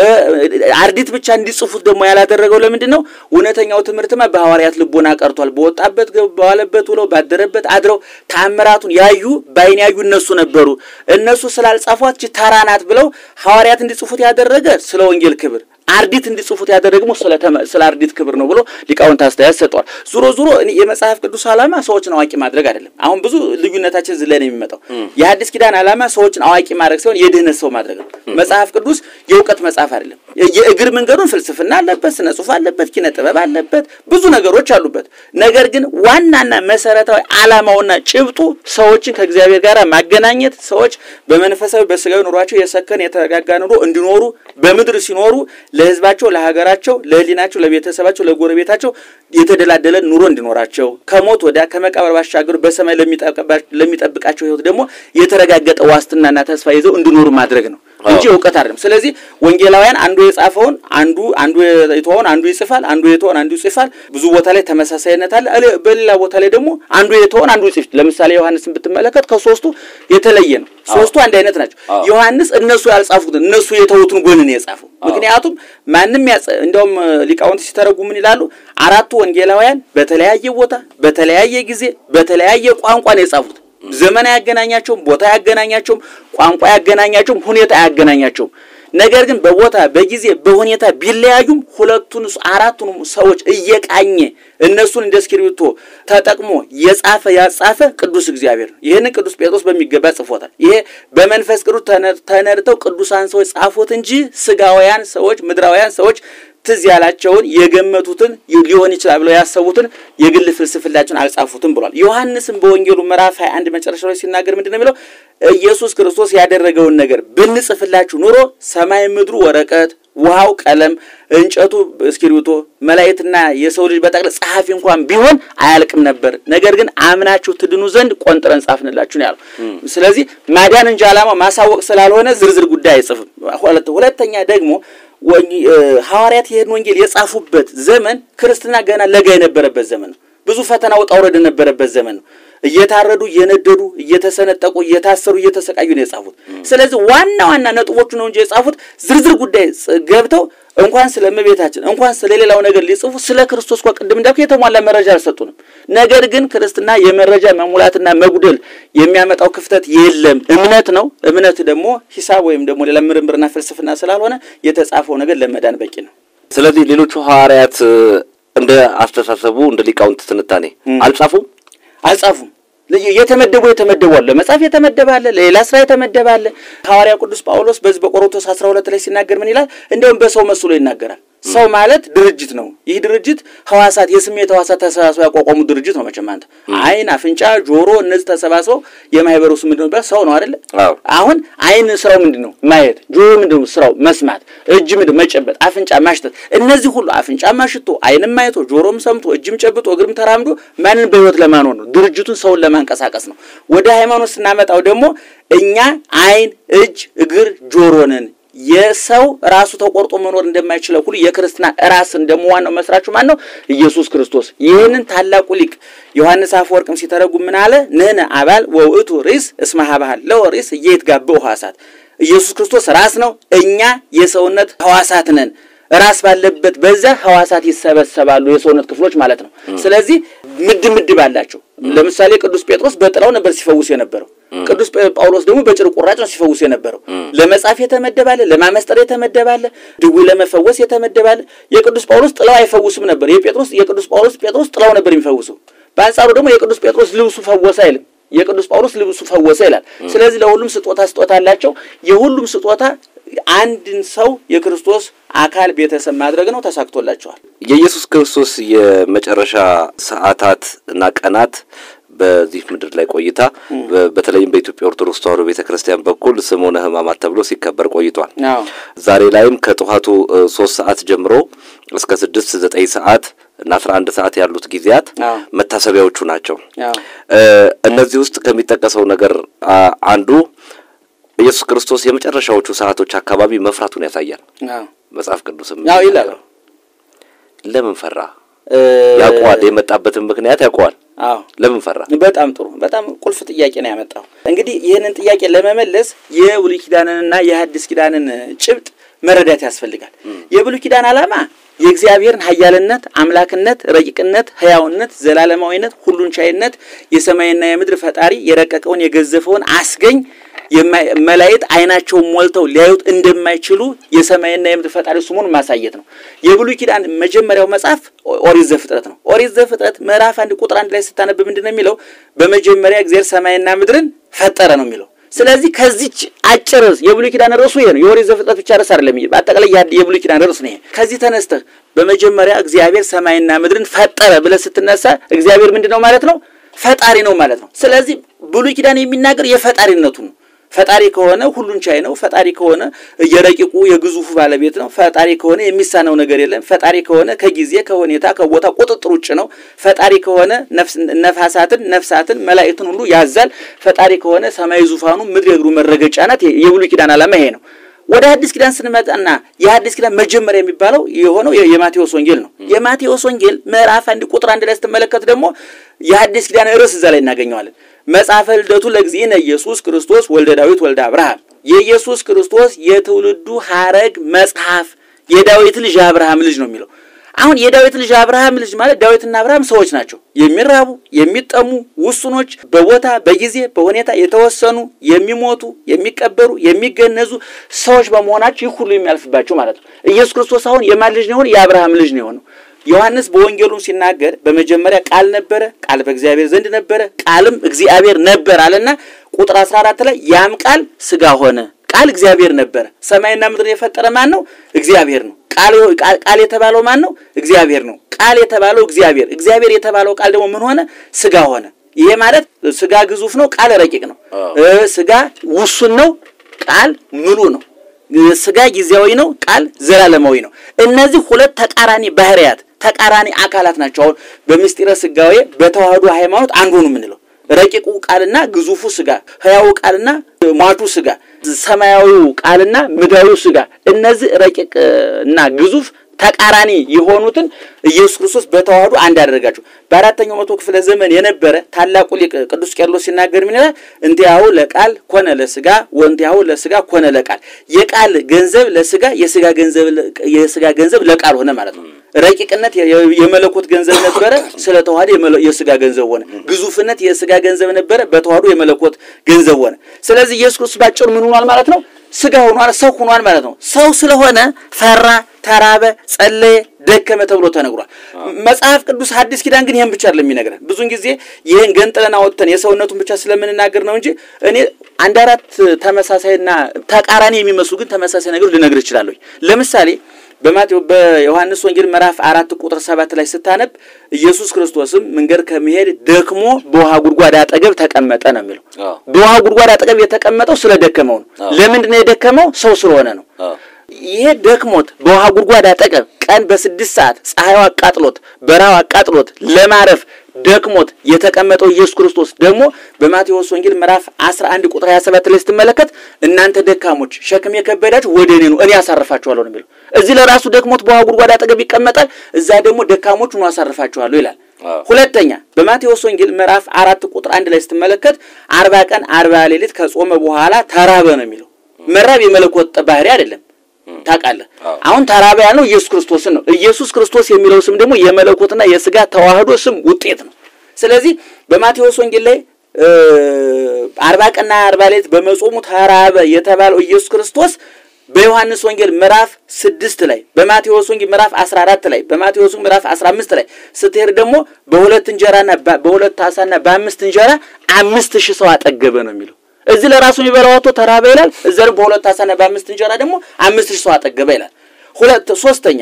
አርድእት ብቻ እንዲጽፉት ደግሞ ያላደረገው ለምንድነው እውነተኛው ትምህርትማ በሐዋርያት ልቦና ቀርቷል በወጣበት በዋለበት ብለው ባደረበት አድረው ተአምራቱን ያዩ ባይን ያዩ እነሱ ነበሩ እነሱ ስላልጻፏት ተራናት ብለው ሐዋርያት እንዲጽፉት ያደረገ ስለ ወንጌል ክብር አርድእት እንዲጽፉት ያደረገው ስለ ስለ አርድእት ክብር ነው ብሎ ሊቃውንት አስተያየት ሰጥቷል ዙሮ ዙሮ የመጽሐፍ ቅዱስ ዓላማ ሰዎችን አዋቂ ማድረግ አይደለም አሁን ብዙ ልዩነታችን ዝለን የሚመጣው የሐዲስ ኪዳን ዓላማ ሰዎችን አዋቂ ማድረግ ሳይሆን የድህነት ሰው ማድረግ ነው መጽሐፍ ቅዱስ የእውቀት መጽሐፍ አይደለም የእግር መንገዱን ፍልስፍና አለበት ስነ ጽሁፍ አለበት ኪነ ጥበብ አለበት ብዙ ነገሮች አሉበት ነገር ግን ዋናና መሰረታዊ ዓላማውና ጭብጡ ሰዎችን ከእግዚአብሔር ጋር ማገናኘት ሰዎች በመንፈሳዊ በስጋዊ ኑሯቸው የሰከነ የተረጋጋ ኑሮ እንዲኖሩ በመድር ሲኖሩ ለህዝባቸው ለሀገራቸው ለህሊናቸው ለቤተሰባቸው ለጎረቤታቸው የተደላደለ ኑሮ እንዲኖራቸው ከሞት ወዳ ከመቃብር ባሻገር በሰማይ ለሚጠብቃቸው ህይወት ደግሞ የተረጋገጠ ዋስትናና ተስፋ ይዘው እንዲኖሩ ማድረግ ነው እንጂ ዕውቀት አይደለም ስለዚህ ወንጌላውያን አንዱ የጻፈውን አንዱ አንዱ የተወውን አንዱ ይጽፋል አንዱ የተወውን አንዱ ይጽፋል ብዙ ቦታ ላይ ተመሳሳይነት አለ በሌላ ቦታ ላይ ደግሞ አንዱ የተወውን አንዱ ይጽፍ ለምሳሌ ዮሐንስን ብትመለከት ከሶስቱ የተለየ ነው ሶስቱ አንድ አይነት ናቸው ዮሐንስ እነሱ ያልጻፉት እነሱ የተውቱን ጎን ነው የጻፈው ምክንያቱም ማንንም እንደውም ሊቃውንት ሲተረጉሙ ምን ይላሉ አራቱ ወንጌላውያን በተለያየ ቦታ በተለያየ ጊዜ በተለያየ ቋንቋ ነው የጻፉት ዘመን ያገናኛቸው ቦታ ያገናኛቸው ቋንቋ ያገናኛቸው ሁኔታ ያገናኛቸው ነገር ግን በቦታ በጊዜ በሁኔታ ቢለያዩም ሁለቱን አራቱን ሰዎች እየቃኘ እነሱን እንደስክሪፕቶ ተጠቅሞ የጻፈ ያጻፈ ቅዱስ እግዚአብሔር ነው ይሄንን ቅዱስ ጴጥሮስ በሚገባ ጽፎታል ይሄ በመንፈስ ቅዱስ ተነርተው ቅዱሳን ሰዎች ጻፉት እንጂ ስጋውያን ሰዎች ምድራውያን ሰዎች ትዝ ያላቸውን የገመቱትን ሊሆን ይችላል ብለው ያሰቡትን የግል ፍልስፍናቸውን አልጻፉትም ብሏል ዮሐንስም በወንጌሉ ምዕራፍ ሃያ አንድ መጨረሻ ላይ ሲናገር ምንድነው የሚለው ኢየሱስ ክርስቶስ ያደረገውን ነገር ብንጽፍላችሁ ኑሮ ሰማይ ምድሩ ወረቀት ውሃው ቀለም እንጨቱ እስክሪብቶ መላእክትና የሰው ልጅ በጠቅላላ ጸሐፊ እንኳን ቢሆን አያልቅም ነበር ነገር ግን አምናችሁ ትድኑ ዘንድ ቆንጥረን ጻፍንላችሁ ነው ያለው ስለዚህ ማዳን እንጂ ዓላማው ማሳወቅ ስላልሆነ ዝርዝር ጉዳይ አይጽፍም ሁለተኛ ደግሞ ሐዋርያት ይሄን ወንጌል የጻፉበት ዘመን ክርስትና ገና ለጋ የነበረበት ዘመን ነው ብዙ ፈተና ወጣ ወረድ የነበረበት ዘመን ነው እየታረዱ እየነደዱ እየተሰነጠቁ እየታሰሩ እየተሰቃዩ ነው የጻፉት ስለዚህ ዋና ዋና ነጥቦቹ ነው እንጂ የጻፉት ዝርዝር ጉዳይ ገብተው እንኳን ስለመቤታችን እንኳን ስለሌላው ነገር ሊጽፉ ስለ ክርስቶስ ቆ ቅድም እንዳልኩ የተሟላ መረጃ አልሰጡንም ነገር ግን ክርስትና የመረጃ መሙላትና መጉደል የሚያመጣው ክፍተት የለም እምነት ነው እምነት ደግሞ ሂሳብ ወይም ደግሞ ሌላ ምርምርና ፍልስፍና ስላልሆነ የተጻፈው ነገር ለመዳን በቂ ነው ስለዚህ ሌሎቹ ሐዋርያት እንደ አስተሳሰቡ እንደ ሊቃውንት ትንታኔ አልጻፉም አልጻፉም የተመደቡ የተመደዋል ለመጻፍ የተመደባለ ለሌላ ስራ የተመደባለ ሐዋርያ ቅዱስ ጳውሎስ በዚህ በቆሮንቶስ አስራ ሁለት ላይ ሲናገር ምን ይላል እንደውም በሰው መስሎ ይናገራል ሰው ማለት ድርጅት ነው ይህ ድርጅት ሐዋሳት የስሜት ሐዋሳት ተሰባስበው ያቋቋሙ ድርጅት ነው መቼም አንተ አይን አፍንጫ ጆሮ እነዚህ ተሰባስበው የማይበሩ ስም ምንድነው በሰው ነው አይደል አሁን አይን ስራው ምንድነው ማየት ጆሮ ምንድነው ስራው መስማት እጅ ምንድነው መጨበጥ አፍንጫ ማሽተት እነዚህ ሁሉ አፍንጫ ማሽቶ አይንም ማይቶ ጆሮም ሰምቶ እጅም ጨብጦ እግርም ተራምዶ ማንን በህይወት ለማኖር ነው ድርጅቱን ሰውን ለማንቀሳቀስ ነው ወደ ሃይማኖት ስናመጣው ደግሞ እኛ አይን እጅ እግር ጆሮ ነን የሰው ራሱ ተቆርጦ መኖር እንደማይችል ሁሉ የክርስቲና ራስ እንደመዋን ነው መስራቹ ማን ነው ኢየሱስ ክርስቶስ ይሄንን ታላቁ ሊቅ ዮሐንስ አፈወርቅም ሲተረጉም ምን አለ ነነ አባል ወውእቱ ሪስ እስማ ሀባል ለወሪስ እየተጋበው ሐዋሳት ኢየሱስ ክርስቶስ ራስ ነው እኛ የሰውነት ሐዋሳት ነን ራስ ባለበት በዛ ሐዋሳት ይሰበሰባሉ የሰውነት ክፍሎች ማለት ነው ስለዚህ ምድ ምድ ባላቸው ለምሳሌ ቅዱስ ጴጥሮስ በጥላው ነበር ሲፈውስ የነበረው ቅዱስ ጳውሎስ ደግሞ በጭርቁራጭ ነው ሲፈውስ የነበረው ለመጻፍ የተመደባለ ለማመስጠር የተመደባለ ድጉ ለመፈወስ የተመደባለ የቅዱስ ጳውሎስ ጥላው አይፈውስም ነበር የጴጥሮስ የቅዱስ ጳውሎስ ጴጥሮስ ጥላው ነበር የሚፈውሰው በአንጻሩ ደግሞ የቅዱስ ጴጥሮስ ልብሱ ፈወሰ አይልም የቅዱስ ጳውሎስ ልብሱ ፈወሰ ይላል ስለዚህ ለሁሉም ስጦታ ስጦታ አላቸው የሁሉም ስጦታ አንድን ሰው የክርስቶስ አካል ቤተሰብ ማድረግ ነው ተሳክቶላቸዋል የኢየሱስ ክርስቶስ የመጨረሻ ሰዓታት እና ቀናት በዚህ ምድር ላይ ቆይታ በተለይም በኢትዮጵያ ኦርቶዶክስ ተዋሕዶ ቤተክርስቲያን በኩል ሰሞነ ሕማማት ተብሎ ሲከበር ቆይቷል ዛሬ ላይም ከጧቱ ሶስት ሰዓት ጀምሮ እስከ ስድስት ዘጠኝ ሰዓት እና አስራ አንድ ሰዓት ያሉት ጊዜያት መታሰቢያዎቹ ናቸው እነዚህ ውስጥ ከሚጠቀሰው ነገር አንዱ ኢየሱስ ክርስቶስ የመጨረሻዎቹ ሰዓቶች አካባቢ መፍራቱን ያሳያል መጽሐፍ ቅዱስም ያው ይላል ለምን ፈራ ያቋል የመጣበትን ምክንያት ያቋል አዎ ለምን ፈራ በጣም ጥሩ በጣም ቁልፍ ጥያቄ ነው ያመጣው እንግዲህ ይሄንን ጥያቄ ለመመለስ የብሉይ ኪዳንንና የሐዲስ ኪዳንን ጭብጥ መረዳት ያስፈልጋል የብሉይ ኪዳን ዓላማ የእግዚአብሔርን ኃያልነት አምላክነት ረቂቅነት ሕያውነት ዘላለማዊነት ሁሉን ቻይነት የሰማይና የምድር ፈጣሪ የረቀቀውን የገዘፈውን አስገኝ የመላእክት አይናቸው ሞልተው ሊያዩት እንደማይችሉ የሰማይና የምድር ፈጣሪ ስሙን ማሳየት ነው የብሉይ ኪዳን መጀመሪያው መጽሐፍ ኦሪት ዘፍጥረት ነው ኦሪት ዘፍጥረት ምዕራፍ አንድ ቁጥር አንድ ላይ ስታነብ ምንድነው የሚለው በመጀመሪያ እግዚአብሔር ሰማይና ምድርን ፈጠረ ነው የሚለው ስለዚህ ከዚች አጭር የብሉይ ኪዳን ርዕሱ ይሄ ነው የኦሪት ዘፍጥረት ብቻ ርዕስ አይደለም በአጠቃላይ የብሉይ ኪዳን ርዕስ ነው ከዚህ ተነስተህ በመጀመሪያ እግዚአብሔር ሰማይና ምድርን ፈጠረ ብለህ ስትነሳ እግዚአብሔር ምንድነው ማለት ነው ፈጣሪ ነው ማለት ነው ስለዚህ ብሉይ ኪዳን የሚናገር የፈጣሪነቱ ነው ፈጣሪ ከሆነ ሁሉን ቻይ ነው ፈጣሪ ከሆነ የረቂቁ የግዙፉ ባለቤት ነው ፈጣሪ ከሆነ የሚሳነው ነገር የለም ፈጣሪ ከሆነ ከጊዜ ከሁኔታ ከቦታ ቁጥጥር ውጭ ነው ፈጣሪ ከሆነ ነፍስ ነፍሳትን ነፍሳትን መላእክትን ሁሉ ያዛል ፈጣሪ ከሆነ ሰማይ ዙፋኑ ምድር የእግሩ መረገጫ ናት የብሉይ ኪዳን ዓላማ ይሄ ነው ወደ ሐዲስ ኪዳን ስንመጣና የሐዲስ ኪዳን መጀመሪያ የሚባለው የሆነው የማቴዎስ ወንጌል ነው የማቴዎስ ወንጌል ምዕራፍ አንድ ቁጥር አንድ ላይ ስትመለከቱ ደግሞ የሐዲስ ኪዳን ርዕስ እዛ ላይ እናገኘዋለን መጽሐፈ ልደቱ ለእግዚእነ ኢየሱስ ክርስቶስ ወልደ ዳዊት ወልደ አብርሃም የኢየሱስ ክርስቶስ የትውልዱ ሐረግ መጽሐፍ የዳዊት ልጅ አብርሃም ልጅ ነው የሚለው አሁን የዳዊት ልጅ አብርሃም ልጅ ማለት ዳዊትና አብርሃም ሰዎች ናቸው የሚራቡ የሚጠሙ ውስኖች በቦታ በጊዜ በሁኔታ የተወሰኑ የሚሞቱ የሚቀበሩ የሚገነዙ ሰዎች በመሆናቸው ሁሉ የሚያልፍባቸው ማለት ነው ኢየሱስ ክርስቶስ አሁን የማን ልጅ ነው የአብርሃም ልጅ ነው የሆነው ዮሐንስ በወንጌሉ ሲናገር በመጀመሪያ ቃል ነበረ ቃል በእግዚአብሔር ዘንድ ነበረ ቃልም እግዚአብሔር ነበር አለና ቁጥር አስራ አራት ላይ ያም ቃል ሥጋ ሆነ ቃል እግዚአብሔር ነበር ሰማይና ምድር የፈጠረ ማን ነው እግዚአብሔር ነው ቃል ቃል የተባለው ማን ነው እግዚአብሔር ነው ቃል የተባለው እግዚአብሔር እግዚአብሔር የተባለው ቃል ደግሞ ምን ሆነ ሥጋ ሆነ ይሄ ማለት ሥጋ ግዙፍ ነው ቃል ረቂቅ ነው ሥጋ ውሱን ነው ቃል ሙሉ ነው ሥጋ ጊዜያዊ ነው ቃል ዘላለማዊ ነው እነዚህ ሁለት ተቃራኒ ባህሪያት ተቃራኒ አካላት ናቸው በምስጢረ ሥጋዌ በተዋህዶ ሃይማኖት አንዱ ነው ምንለው ረቂቁ ቃልና ግዙፉ ሥጋ ሕያው ቃልና ሟቹ ሥጋ ሰማያዊው ቃልና ምድራዊው ሥጋ እነዚህ ረቂቅና ግዙፍ ተቃራኒ የሆኑትን ኢየሱስ ክርስቶስ በተዋህዶ አንድ አደረጋቸው በአራተኛው መቶ ክፍለ ዘመን የነበረ ታላቁ ሊቅ ቅዱስ ቄርሎስ ሲናገር ምን ይላል እንቲያው ለቃል ኮነ ለስጋ ወንቲያው ለስጋ ኮነ ለቃል የቃል ገንዘብ ለስጋ የስጋ ገንዘብ የስጋ ገንዘብ ለቃል ሆነ ማለት ነው ረቂቅነት የመለኮት ገንዘብ ነበረ ስለተዋህዶ የስጋ ገንዘብ ሆነ ግዙፍነት የስጋ ገንዘብ ነበረ በተዋህዶ የመለኮት ገንዘብ ሆነ ስለዚህ ኢየሱስ ክርስቶስ ባጭሩ ምን ሆኗል ማለት ነው ስጋ ሆኗል ሰው ሆኗል ማለት ነው ሰው ስለሆነ ፈራ ተራበ ጸለየ ደከመ ተብሎ ተነግሯል መጽሐፍ ቅዱስ ሐዲስ ኪዳን ግን ይሄን ብቻ አይደለም የሚነግረን ብዙን ጊዜ ይሄን ገንጥለና ወጥተን የሰውነቱን ብቻ ስለምንናገር ነው እንጂ እኔ አንድ አራት ተመሳሳይና ተቃራኒ የሚመስሉ ግን ተመሳሳይ ነገር ልነግር ይችላልኝ ለምሳሌ በማቴዎ በዮሐንስ ወንጌል ምዕራፍ አራት ቁጥር ሰባት ላይ ስታነብ ኢየሱስ ክርስቶስም መንገድ ከመሄድ ደክሞ በውሃ ጉድጓድ አጠገብ ተቀመጠ ነው የሚለው በውሃ ጉድጓድ አጠገብ የተቀመጠው ስለደከመው ነው ለምንድን ነው የደከመው ሰው ስለሆነ ነው ይሄ ደክሞት በውሃ ጉድጓድ አጠገብ ቀን በስድስት ሰዓት ፀሐዩ አቃጥሎት በራው አቃጥሎት ለማረፍ ደክሞት የተቀመጠው ኢየሱስ ክርስቶስ ደግሞ በማቴዎስ ወንጌል ምዕራፍ አስራ አንድ ቁጥር ሃያ ሰባት ላይ ስትመለከት እናንተ ደካሞች ሸክም የከበዳችሁ ወደኔ ነው እኔ ያሳርፋችኋለሁ ነው የሚለው እዚህ ለራሱ ደክሞት በውሃ ጉድጓድ አጠገብ ይቀመጣል እዛ ደግሞ ደካሞች ነው ያሳርፋችኋለሁ ይላል ሁለተኛ በማቴዎስ ወንጌል ምዕራፍ አራት ቁጥር አንድ ላይ ስትመለከት አርባ ቀን አርባ ሌሊት ከጾመ በኋላ ተራበ ነው የሚለው መራብ የመለኮት ባህሪ አይደለም ታቃለ አሁን ተራበ ያለው ኢየሱስ ክርስቶስ ነው ኢየሱስ ክርስቶስ የሚለው ስም ደግሞ የመለኮትና የስጋ ተዋህዶ ስም ውጤት ነው ስለዚህ በማቴዎስ ወንጌል ላይ አርባ ቀንና አርባ ሌሊት በመጾሙ ተራበ የተባለው ኢየሱስ ክርስቶስ በዮሐንስ ወንጌል ምዕራፍ ስድስት ላይ በማቴዎስ ወንጌል ምዕራፍ አስራ አራት ላይ በማቴዎስ ወንጌል ምዕራፍ አስራ አምስት ላይ ስትሄድ ደግሞ በሁለት እንጀራና በሁለት ዓሳና በአምስት እንጀራ አምስት ሺህ ሰው አጠገበ ነው የሚለው እዚህ ለራሱ የሚበላውቶ ተራበ ይላል እዘር በሁለት ዓሳና በአምስት እንጀራ ደግሞ አምስት ሺህ ሰው አጠገበ ይላል ሁለት ሶስተኛ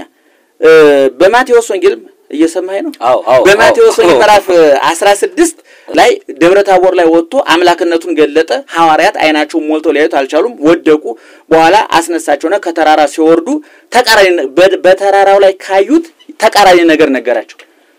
በማቴዎስ ወንጌል እየሰማኸኝ ነው አዎ አዎ በማቴዎስ ወንጌል ምዕራፍ አስራ ስድስት ላይ ደብረ ታቦር ላይ ወጥቶ አምላክነቱን ገለጠ ሐዋርያት አይናቸው ሞልቶ ሊያዩት አልቻሉም ወደቁ በኋላ አስነሳቸውና ከተራራ ሲወርዱ ተቃራኒ በተራራው ላይ ካዩት ተቃራኒ ነገር ነገራቸው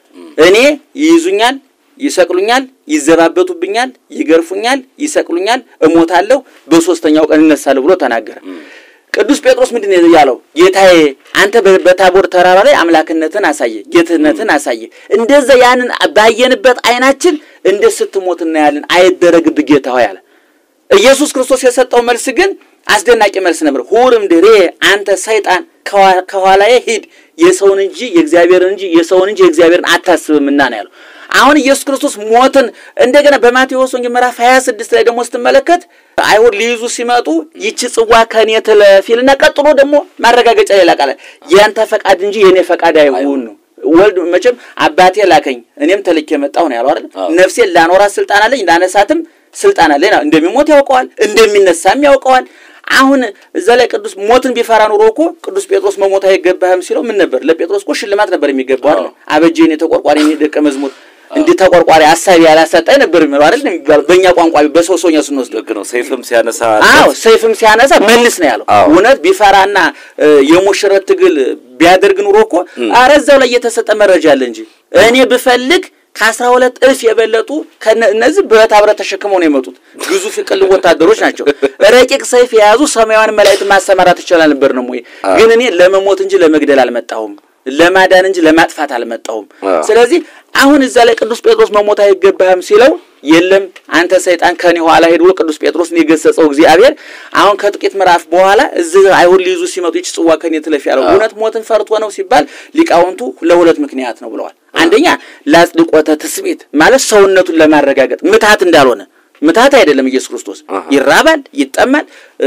እኔ ይይዙኛል ይሰቅሉኛል ይዘባበቱብኛል ይገርፉኛል ይሰቅሉኛል እሞታለሁ በሶስተኛው ቀን እነሳለሁ ብሎ ተናገረ ቅዱስ ጴጥሮስ ምንድነው ያለው ጌታዬ አንተ በታቦር ተራራ ላይ አምላክነትን አሳየ ጌትነትን አሳየ እንደዛ ያንን ባየንበት አይናችን እንደ ስትሞትና ያለን አይደረግብ ጌታው ያለ ኢየሱስ ክርስቶስ የሰጠው መልስ ግን አስደናቂ መልስ ነበር ሁርም ድሬ አንተ ሰይጣን ከኋላዬ ሂድ የሰውን እንጂ የእግዚአብሔርን እንጂ የሰውን እንጂ የእግዚአብሔርን አታስብምና ነው ያለው አሁን ኢየሱስ ክርስቶስ ሞትን እንደገና በማቴዎስ ወንጌል ምዕራፍ ሃያ ስድስት ላይ ደግሞ ስትመለከት አይሁድ ሊይዙ ሲመጡ ይቺ ጽዋ ከኔ ተለፊልና ቀጥሎ ደግሞ ማረጋገጫ ይላቃለ ያንተ ፈቃድ እንጂ የኔ ፈቃድ አይሁን ነው ወልድ መቼም አባቴ ላከኝ እኔም ተልኬ መጣሁ ነው ያለው አይደል ነፍሴን ላኖራ ስልጣን አለኝ ላነሳትም ስልጣን አለኝ እንደሚሞት ያውቀዋል እንደሚነሳም ያውቀዋል አሁን እዛ ላይ ቅዱስ ሞትን ቢፈራ ኑሮ እኮ ቅዱስ ጴጥሮስ መሞት አይገባህም ሲለው ምን ነበር ለጴጥሮስ እኮ ሽልማት ነበር የሚገባው አይደል አበጄኔ ተቆርቋሪ ደቀ መዝሙር እንዴ ተቆርቋሪ አሳቢ ያላሰጣይ ነበር የሚለው አይደል የሚባል በእኛ ቋንቋ በሶሶኛ ስንወስድ ነው ሰይፍም ሲያነሳ አዎ ሰይፍም ሲያነሳ መልስ ነው ያለው እውነት ቢፈራና የሙሽረት ትግል ቢያደርግ ኑሮ እኮ አረዛው ላይ የተሰጠ መረጃ አለ እንጂ እኔ ብፈልግ ከአስራ ሁለት እልፍ የበለጡ ከነዚህ ብረት አብረ ተሸክመው ነው የመጡት ግዙፍ ቅል ወታደሮች ናቸው ረቂቅ ሰይፍ የያዙ ሰማያዊን መላእክት ማሰማራት ይችላል ነበር ነው ወይ ግን እኔ ለመሞት እንጂ ለመግደል አልመጣሁም ለማዳን እንጂ ለማጥፋት አልመጣሁም ስለዚህ አሁን እዛ ላይ ቅዱስ ጴጥሮስ መሞት አይገባህም ሲለው የለም አንተ ሰይጣን ከኔ ኋላ ሄዶ ቅዱስ ጴጥሮስን የገሰጸው እግዚአብሔር አሁን ከጥቂት ምዕራፍ በኋላ እዚህ አይሁድ ሊይዙ ሲመጡ ይች ጽዋ ከኔ ትለፍ ያለው እውነት ሞትን ፈርቶ ነው ሲባል ሊቃውንቱ ለሁለት ምክንያት ነው ብለዋል አንደኛ ላጽድቆተ ትስብእት ማለት ሰውነቱን ለማረጋገጥ ምታት እንዳልሆነ ምታት አይደለም ኢየሱስ ክርስቶስ ይራባል ይጠማል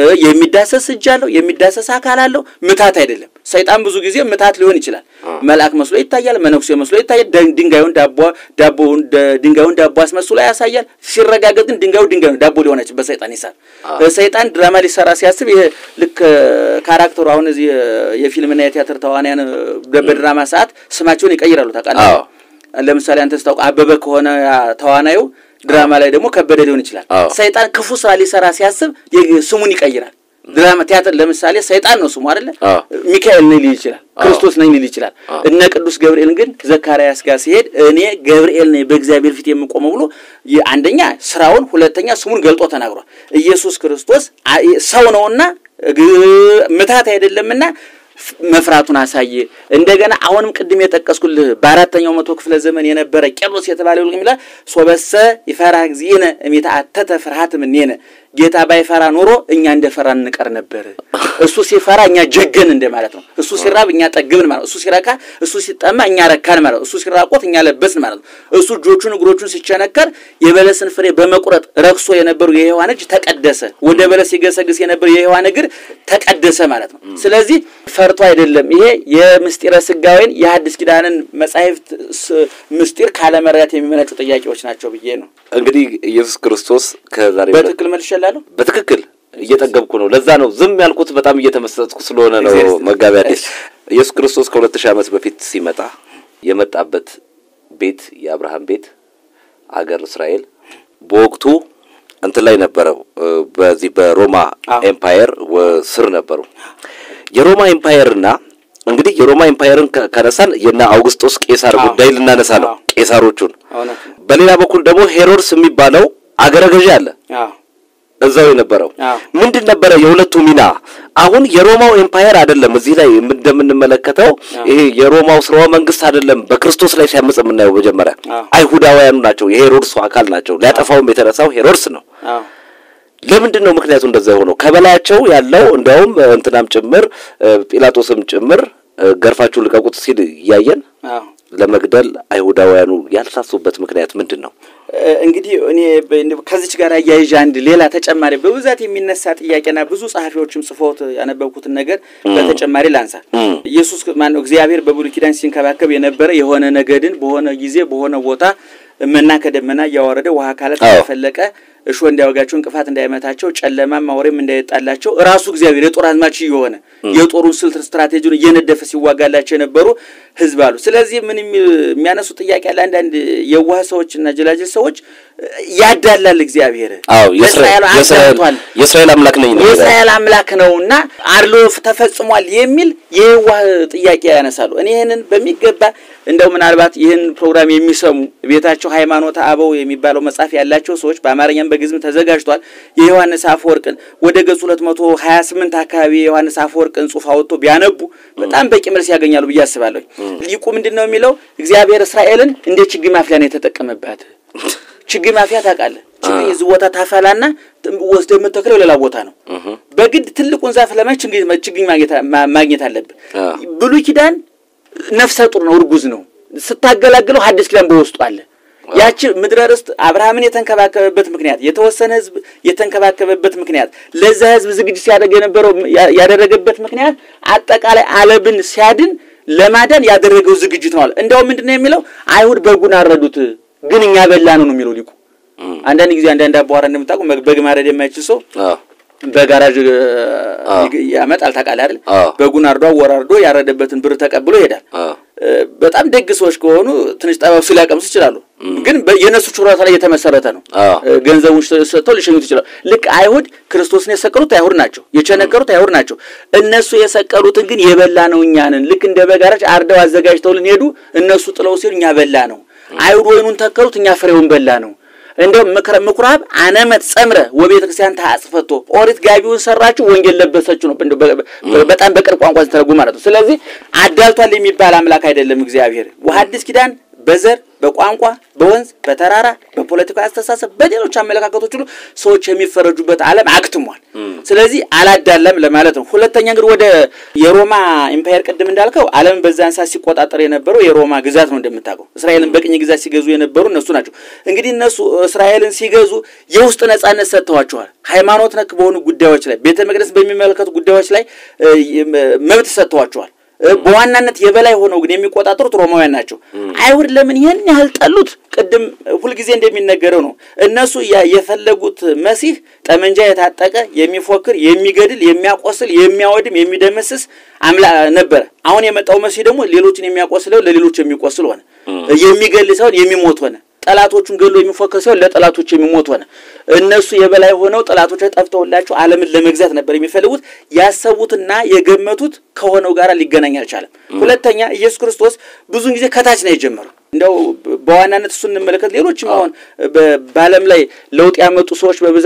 የሚዳሰስ እጅ አለው የሚዳሰስ አካል አለው ምታት አይደለም ሰይጣን ብዙ ጊዜ ምታት ሊሆን ይችላል መልአክ መስሎ ይታያል መነኩሴ መስሎ ይታያል ድንጋዩን ዳቦ ዳቦውን ድንጋዩን ዳቦ አስመስሎ ያሳያል ሲረጋገጥ ግን ድንጋዩ ድንጋዩ ዳቦ ሊሆን ይችላል በሰይጣን ይሳብ ሰይጣን ድራማ ሊሰራ ሲያስብ ይሄ ልክ ካራክተሩ አሁን እዚህ የፊልምና የቲያትር ተዋናያን በድራማ ሰዓት ስማቸውን ይቀይራሉ ታውቃለህ ለምሳሌ አንተ ስታውቅ አበበ ከሆነ ተዋናዩ ድራማ ላይ ደግሞ ከበደ ሊሆን ይችላል ሰይጣን ክፉ ስራ ሊሰራ ሲያስብ ስሙን ይቀይራል ድራማ ቲያትር ለምሳሌ ሰይጣን ነው ስሙ አይደለ ሚካኤል ነው ሊል ይችላል ክርስቶስ ነው ሊል ይችላል እነ ቅዱስ ገብርኤል ግን ዘካርያስ ጋር ሲሄድ እኔ ገብርኤል ነኝ በእግዚአብሔር ፊት የምቆመው ብሎ አንደኛ ስራውን ሁለተኛ ስሙን ገልጦ ተናግሯል ኢየሱስ ክርስቶስ ሰው ነውና ምታት አይደለምና መፍራቱን አሳየ እንደገና አሁንም ቅድም የጠቀስኩልህ በአራተኛው መቶ ክፍለ ዘመን የነበረ ቄርሎስ የተባለው ይላል ሶበሰ ይፈራ እግዚእነ እሚታአተተ ፍርሃት ምንኔነ ጌታ ባይፈራ ኖሮ እኛ እንደፈራን እንቀር ነበር እሱ ሲፈራ እኛ ጀገን እንደማለት ነው እሱ ሲራብ እኛ ጠግብን ማለት እሱ ሲራካ እሱ ሲጠማ እኛ ረካን ማለት እሱ ሲራቆት እኛ ለበስን ማለት እሱ ጆቹን እግሮቹን ሲቸነከር የበለስን ፍሬ በመቁረጥ ረክሶ የነበሩ የሔዋን እጅ ተቀደሰ ወደ በለስ ይገሰግስ የነበሩ የሔዋን እግር ተቀደሰ ማለት ነው ስለዚህ ፈርቶ አይደለም ይሄ የምስጢረ ስጋዌን የሐዲስ ኪዳንን መጻሕፍት ምስጢር ካለመረዳት የሚመነጩ ጥያቄዎች ናቸው ብዬ ነው እንግዲህ ኢየሱስ ክርስቶስ ከዛሬ በትክክል መልሻለሁ በትክክል እየተገበኩ ነው ለዛ ነው ዝም ያልኩት በጣም እየተመሰጥኩ ስለሆነ ነው መጋቢ ሐዲስ ኢየሱስ ክርስቶስ ከሁለት ሺህ ዓመት በፊት ሲመጣ የመጣበት ቤት የአብርሃም ቤት አገር እስራኤል በወቅቱ እንት ላይ ነበረው በዚህ በሮማ ኤምፓየር ስር ነበሩ የሮማ ኤምፓየርና እንግዲህ የሮማ ኤምፓየርን ከነሳን የና አውግስጦስ ቄሳር ጉዳይ ልናነሳ ነው ቄሳሮቹን በሌላ በኩል ደግሞ ሄሮድስ የሚባለው አገረ ገዢ አለ እዛው የነበረው ምንድን ነበር የሁለቱ ሚና አሁን የሮማው ኤምፓየር አይደለም እዚህ ላይ እንደምንመለከተው ይሄ የሮማው ስርወ መንግስት አይደለም በክርስቶስ ላይ ሲያመጽ የምናየው መጀመሪያ አይሁዳውያኑ ናቸው የሄሮድስ አካል ናቸው ሊያጠፋውም የተነሳው ሄሮድስ ነው ለምንድን ነው ምክንያቱ እንደዛ ሆነው ከበላያቸው ያለው እንደውም እንትናም ጭምር ጲላጦስም ጭምር ገርፋችሁ ልቀቁት ሲል ያየን ለመግደል አይሁዳውያኑ ያልሳሱበት ምክንያት ምንድነው እንግዲህ እኔ ከዚች ጋር ያያይዣ አንድ ሌላ ተጨማሪ በብዛት የሚነሳ ጥያቄና ብዙ ጻፊዎችም ጽፎት ያነበብኩት ነገር በተጨማሪ ላንሳ ኢየሱስ ማን እግዚአብሔር በብሉይ ኪዳን ሲንከባከብ የነበረ የሆነ ነገድን በሆነ ጊዜ በሆነ ቦታ መና ከደመና ያወረደ ውሃ ካለት ተፈለቀ እሾ እንዳይወጋቸው እንቅፋት እንዳይመታቸው ጨለማ ማወሬም እንዳይጣላቸው ራሱ እግዚአብሔር የጦር አዝማች ይሆነ የጦሩን ስልት ስትራቴጂውን እየነደፈ ሲዋጋላቸው የነበሩ ህዝብ አሉ ስለዚህ ምን የሚያነሱ ጥያቄ አለ አንድ አንድ የዋህ ሰዎችና ጀላጅል ሰዎች ያዳላል እግዚአብሔር አው የእስራኤል የእስራኤል አምላክ ነኝ ነው የእስራኤል አምላክ ነውና አርሎ ተፈጽሟል የሚል የዋህ ጥያቄ ያነሳሉ እኔ ይሄንን በሚገባ እንደው ምናልባት ይሄን ፕሮግራም የሚሰሙ ቤታቸው ሃይማኖት አበው የሚባለው መጽሐፍ ያላቸው ሰዎች በአማርኛም በግዝም ተዘጋጅቷል የዮሐንስ አፈወርቅን ወደ ገጽ ሁለት መቶ ሀያ ስምንት አካባቢ የዮሐንስ አፈወርቅን ጽሑፍ አውጥቶ ቢያነቡ በጣም በቂ መልስ ያገኛሉ ብዬ አስባለሁ ሊቁ ምንድነው የሚለው እግዚአብሔር እስራኤልን እንደ ችግኝ ማፍያ ነው የተጠቀመበት ችግኝ ማፍያ ታውቃለህ ችግኝ ዝቦታ ታፈላና ወስደ መተከለው ሌላ ቦታ ነው በግድ ትልቁን ዛፍ ለማች ችግኝ ማግኘት ማግኘት አለበት ብሉይ ኪዳን ነፍሰ ጡር ነው እርጉዝ ነው ስታገላግለው ሐዲስ ኪዳን በውስጡ አለ ያቺ ምድረ ርስት አብርሃምን የተንከባከበበት ምክንያት የተወሰነ ህዝብ የተንከባከበበት ምክንያት ለዛ ህዝብ ዝግጅት ሲያደርግ የነበረው ያደረገበት ምክንያት አጠቃላይ ዓለምን ሲያድን ለማዳን ያደረገው ዝግጅት ነው እንደው ምንድነው የሚለው አይሁድ በጉን አረዱት ግን እኛ በላን ነው የሚለው ሊቁ አንዳንድ ጊዜ አንዳንድ አባወራ እንደምታውቁ በግ ማረድ የማይችል ሰው በጋራጅ ያመጣል ታውቃለህ አይደል በጉን አርዶ ወራርዶ ያረደበትን ብር ተቀብሎ ይሄዳል በጣም ደግ ሰዎች ከሆኑ ትንሽ ጣባው ሲላቀምስ ይችላሉ ግን የነሱ ቹራታ ላይ የተመሰረተ ነው ገንዘቡን ሰጥተው ሊሸኙት ይችላሉ ልክ አይሁድ ክርስቶስን የሰቀሉት አይሁድ ናቸው የቸነከሩት አይሁድ ናቸው እነሱ የሰቀሉትን ግን የበላ ነው እኛንን ልክ እንደ በጋራጅ አርደው አዘጋጅተውልን ሄዱ እነሱ ጥለው ሲሉ እኛ በላ ነው አይሁድ ወይኑን ተከሉት እኛ ፍሬውን በላ ነው እንደው ምክረ ምኩራብ አነመት ጸምረ ወቤተ ክርስቲያን ታጽፈቶ ኦሪት ጋቢውን ሰራችሁ ወንጌል ለበሰችሁ ነው በጣም በቅርብ ቋንቋ ተረጉም ማለት ነው ስለዚህ አዳልቷል የሚባል አምላክ አይደለም እግዚአብሔር ወሐዲስ ኪዳን በዘር በቋንቋ በወንዝ በተራራ በፖለቲካ አስተሳሰብ በሌሎች አመለካከቶች ሁሉ ሰዎች የሚፈረጁበት ዓለም አክትሟል ስለዚህ አላዳለም ለማለት ነው ሁለተኛ እንግዲህ ወደ የሮማ ኤምፓየር ቀደም እንዳልከው ዓለም በዛን ሰዓት ሲቆጣጠር የነበረው የሮማ ግዛት ነው እንደምታውቀው እስራኤልን በቅኝ ግዛት ሲገዙ የነበሩ እነሱ ናቸው እንግዲህ እነሱ እስራኤልን ሲገዙ የውስጥ ነጻነት ሰጥተዋቸዋል ሃይማኖት ነክ በሆኑ ጉዳዮች ላይ ቤተ መቅደስ በሚመለከቱ ጉዳዮች ላይ መብት ሰጥተዋቸዋል በዋናነት የበላይ ሆነው ግን የሚቆጣጠሩት ሮማውያን ናቸው አይሁድ ለምን ይሄን ያህል ጠሉት ቅድም ሁሉ ጊዜ እንደሚነገረው ነው እነሱ የፈለጉት መሲህ ጠመንጃ የታጠቀ የሚፎክር የሚገድል የሚያቆስል የሚያወድም የሚደመስስ አምላክ ነበር አሁን የመጣው መሲህ ደግሞ ሌሎችን የሚያቆስለው ለሌሎች የሚቆስል ሆነ የሚገድል ሰው የሚሞት ሆነ ጠላቶቹን ገሎ የሚፎከር ሰው ለጠላቶች የሚሞት ሆነ እነሱ የበላይ ሆነው ጠላቶች ጠፍተውላቸው ዓለምን ለመግዛት ነበር የሚፈልጉት ያሰቡትና የገመቱት ከሆነው ጋር ሊገናኝ አልቻለም ሁለተኛ ኢየሱስ ክርስቶስ ብዙ ጊዜ ከታች ነው የጀመረው እንደው በዋናነት እሱን እንመለከት ሌሎችም አሁን በዓለም ላይ ለውጥ ያመጡ ሰዎች በብዛት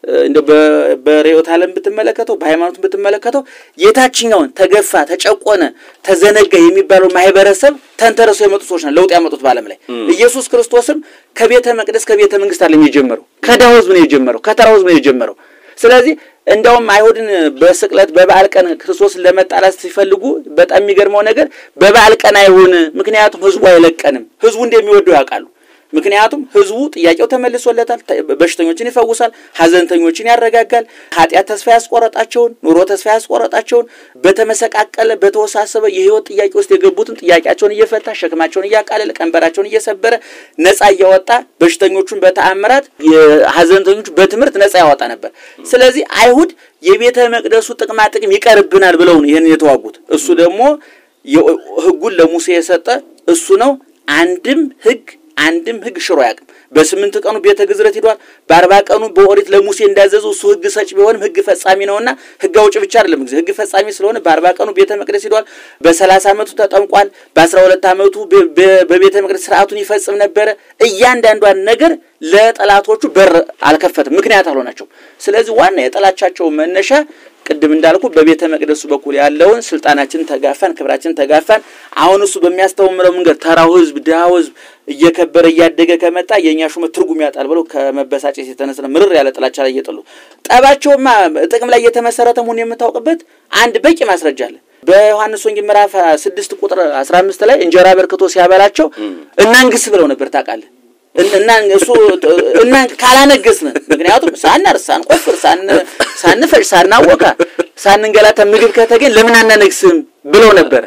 እንደ በሬዮት ዓለም ብትመለከተው በሃይማኖት ብትመለከተው የታችኛውን ተገፋ ተጨቆነ ተዘነጋ የሚባለው ማህበረሰብ ተንተረሰው የመጡ ሰዎች ናቸው ለውጥ ያመጡት በዓለም ላይ ኢየሱስ ክርስቶስም ከቤተ መቅደስ ከቤተ መንግስት ዓለም የጀመረው ከዳው ህዝብ ነው የጀመረው ከተራው ህዝብ ነው የጀመረው ስለዚህ እንደውም አይሁድን በስቅለት በበዓል ቀን ክርስቶስን ለመጣላት ሲፈልጉ በጣም የሚገርመው ነገር በበዓል ቀን አይሁን ምክንያቱም ህዝቡ አይለቀንም ህዝቡ እንደሚወደው ያውቃሉ ምክንያቱም ህዝቡ ጥያቄው ተመልሶለታል በሽተኞችን ይፈውሳል ሐዘንተኞችን ያረጋጋል ኃጢያት ተስፋ ያስቆረጣቸው ኑሮ ተስፋ ያስቆረጣቸው በተመሰቃቀለ በተወሳሰበ የህይወት ጥያቄ ውስጥ የገቡትን ጥያቄያቸውን እየፈታ ሸክማቸውን እያቃለለ ቀንበራቸውን እየሰበረ ነፃ ያወጣ በሽተኞቹን በተአምራት የሐዘንተኞቹ በትምርት ነፃ ያወጣ ነበር ስለዚህ አይሁድ የቤተ መቅደሱ ጥቅማ ጥቅም ይቀርብናል ብለው ነው ይሄን የተዋጉት እሱ ደግሞ ህጉን ለሙሴ የሰጠ እሱ ነው አንድም ህግ አንድም ህግ ሽሮ ያቅም በስምንት ቀኑ ቤተ ግዝረት ሄዷል በአርባ ቀኑ በኦሪት ለሙሴ እንዳዘዘው እሱ ህግ ሰጭ ቢሆንም ህግ ፈጻሚ ነውና ህግ አውጭ ብቻ አይደለም ህግ ፈጻሚ ስለሆነ በአርባ ቀኑ ቤተ መቅደስ ሄዷል በሰላሳ አመቱ ተጠምቋል በአስራ ሁለት አመቱ በቤተ መቅደስ ሥርዓቱን ይፈጽም ነበር እያንዳንዷን ነገር ለጠላቶቹ በር አልከፈተም ምክንያት አልሆናቸው ስለዚህ ዋና የጠላቻቸው መነሻ ቅድም እንዳልኩ በቤተ መቅደሱ በኩል ያለውን ስልጣናችን ተጋፋን ክብራችን ተጋፋን አሁን እሱ በሚያስተምረው መንገድ ተራው ህዝብ ዳው ህዝብ እየከበረ ያደገ ከመጣ የኛ ሹመት ትርጉም ያጣል ብለው ከመበሳጨት የተነሰነ ምርር ያለ ጥላቻ ላይ እየጠሉ ጠባቸውማ ጥቅም ላይ የተመሰረተ መሆን የምታውቅበት አንድ በቂ ማስረጃ አለ በዮሐንስ ወንጌል ምዕራፍ ስድስት ቁጥር አስራ አምስት ላይ እንጀራ በርክቶ ሲያበላቸው እናንግስ ብለው ነበር ታውቃለህ እና እሱ እና ካላነገስነ ምክንያቱም ሳናርሳን ቆፍር ሳን ሳንፈሽ ሳናወቃ ሳንንገላታ ምግብ ከተገኝ ለምን አናነግስም ብለው ነበር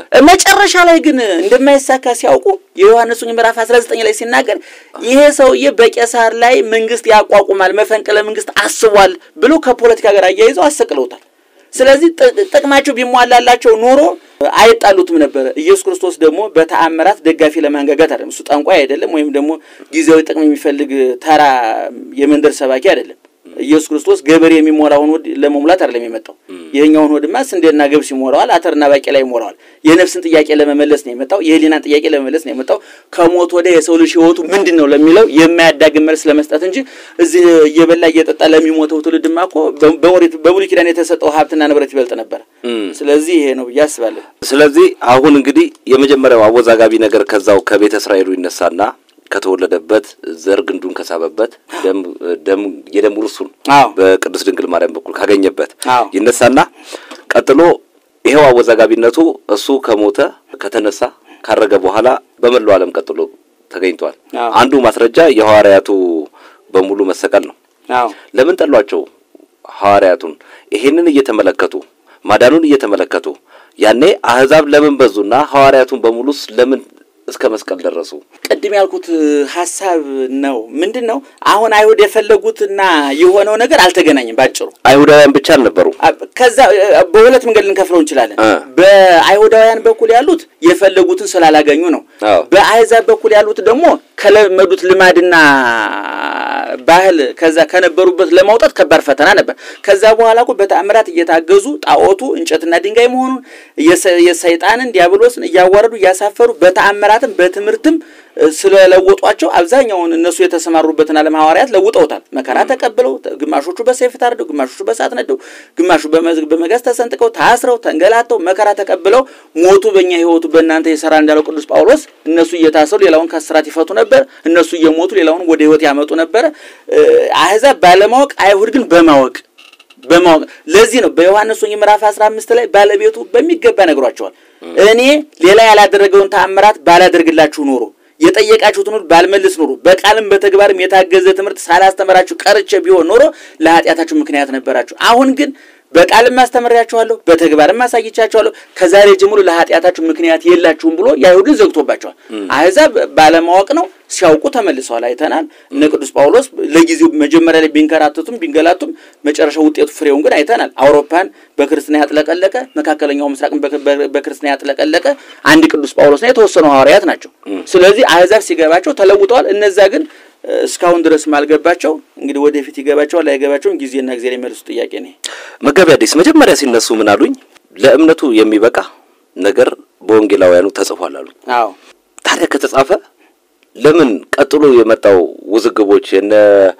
መጨረሻ ላይ ግን እንደማይሳካ ሲያውቁ የዮሐንስ ወንጌል ምዕራፍ አስራ ዘጠኝ ላይ ሲናገር ይሄ ሰውዬ በቄሳር ላይ መንግስት ያቋቁማል መፈንቅለ መንግስት አስቧል ብሎ ከፖለቲካ ጋር አያይዘው አሰቅለውታል ስለዚህ ጥቅማቸው ቢሟላላቸው ኖሮ አይጣሉትም ነበር ኢየሱስ ክርስቶስ ደግሞ በተአምራት ደጋፊ ለማንጋጋት አይደለም እሱ ጠንቋይ አይደለም ወይም ደግሞ ጊዜያዊ ጥቅም የሚፈልግ ተራ የመንደር ሰባኪ አይደለም ኢየሱስ ክርስቶስ ገበሬ የሚሞራውን ወድ ለመሙላት አይደለም የመጣው ይሄኛውን ወድማ ስንዴና ገብስ ይሞራዋል አተርና ባቄላ ይሞራዋል የነፍስን ጥያቄ ለመመለስ ነው የመጣው የህሊናን ጥያቄ ለመመለስ ነው የመጣው ከሞት ወደ የሰው ልጅ ህይወቱ ምንድነው ለሚለው የማያዳግም መልስ ለመስጠት እንጂ እዚህ እየበላ እየጠጣ ለሚሞተው ትውልድማኮ በወሪት በብሉይ ኪዳን የተሰጠው ሀብትና ንብረት ይበልጥ ነበር ስለዚህ ይሄ ነው ያስባለ ስለዚህ አሁን እንግዲህ የመጀመሪያው አወዛጋቢ ነገር ከዛው ከቤተ እስራኤሉ ይነሳና ከተወለደበት ዘር ግንዱን ከሳበበት ደም ደም የደም ውርሱን በቅዱስ ድንግል ማርያም በኩል ካገኘበት ይነሳና ቀጥሎ ይሄው አወዛጋቢነቱ እሱ ከሞተ ከተነሳ ካረገ በኋላ በመላው ዓለም ቀጥሎ ተገኝቷል አንዱ ማስረጃ የሐዋርያቱ በሙሉ መሰቀል ነው ለምን ጠሏቸው ሐዋርያቱን ይሄንን እየተመለከቱ ማዳኑን እየተመለከቱ ያኔ አህዛብ ለምን በዙና ሐዋርያቱን በሙሉስ ለምን እስከ መስቀል ደረሱ ቀድም ያልኩት ሐሳብ ነው ምንድነው አሁን አይሁድ የፈለጉትና የሆነው ነገር አልተገናኘም ባጭሩ አይሁዳውያን ብቻ አልነበሩ ከዛ በሁለት መንገድ ልንከፍለው እንችላለን በአይሁዳውያን በኩል ያሉት የፈለጉትን ስላላገኙ ነው በአይዛብ በኩል ያሉት ደግሞ ከለመዱት ልማድና ባህል ከዛ ከነበሩበት ለማውጣት ከባድ ፈተና ነበር ከዛ በኋላ እኮ በተአምራት እየታገዙ ጣዖቱ እንጨትና ድንጋይ መሆኑን የሰይጣንን ዲያብሎስን ያዋረዱ ያሳፈሩ በተአምራትም በትምርትም ስለለወጧቸው አብዛኛውን እነሱ የተሰማሩበትን ዓለም ሐዋርያት ለውጠውታል መከራ ተቀበለው ግማሾቹ በሰይፍ ታርደው ግማሾቹ በሳት ነደው ግማሹ በመጋዝ ተሰንጥቀው ታስረው ተንገላተው መከራ ተቀበለው ሞቱ በእኛ ህይወቱ በእናንተ የሰራ እንዳለው ቅዱስ ጳውሎስ እነሱ እየታሰሩ ሌላውን ከስራት ይፈቱ ነበር እነሱ እየሞቱ ሌላውን ወደ ህይወት ያመጡ ነበር አህዛብ ባለማወቅ አይሁድ ግን በማወቅ በማወቅ ለዚህ ነው በዮሐንስ ወንጌል ምዕራፍ አስራ አምስት ላይ ባለቤቱ በሚገባ ነግሯቸዋል እኔ ሌላ ያላደረገውን ተአምራት ባላደርግላችሁ ኖሮ የጠየቃችሁትን ሁሉ ባልመልስ ኖሮ በቃልም በተግባርም የታገዘ ትምህርት ሳላስተምራችሁ ቀርቼ ቢሆን ኖሮ ለኃጢያታችሁ ምክንያት ነበራችሁ አሁን ግን በቃልም ማስተምራችኋለሁ በተግባርም ማሳይቻችኋለሁ ከዛሬ ጀምሮ ለኃጢያታችሁ ምክንያት የላችሁም ብሎ ያይሁድን ዘግቶባቸዋል አህዛብ ባለማወቅ ነው ሲያውቁ ተመልሰዋል አይተናል እነ ቅዱስ ጳውሎስ ለጊዜው መጀመሪያ ላይ ቢንከራተቱም ቢንገላቱም መጨረሻው ውጤቱ ፍሬውን ግን አይተናል አውሮፓን በክርስቲና ያጥለቀለቀ መካከለኛው ምስራቅን በክርስቲና ያጥለቀለቀ አንድ ቅዱስ ጳውሎስ ነው የተወሰኑ ሐዋርያት ናቸው ስለዚህ አህዛብ ሲገባቸው ተለውጠዋል እነዛ ግን እስካሁን ድረስ ማልገባቸው እንግዲህ ወደፊት ይገባቸው ላይገባቸው ጊዜና ጊዜ ላይ መልሱ ጥያቄ ነው መጋቢ ሐዲስ መጀመሪያ ሲነሱ ምን አሉኝ ለእምነቱ የሚበቃ ነገር በወንጌላውያኑ ተጽፏል አሉ አዎ ታዲያ ከተጻፈ ለምን ቀጥሎ የመጣው ውዝግቦች የነ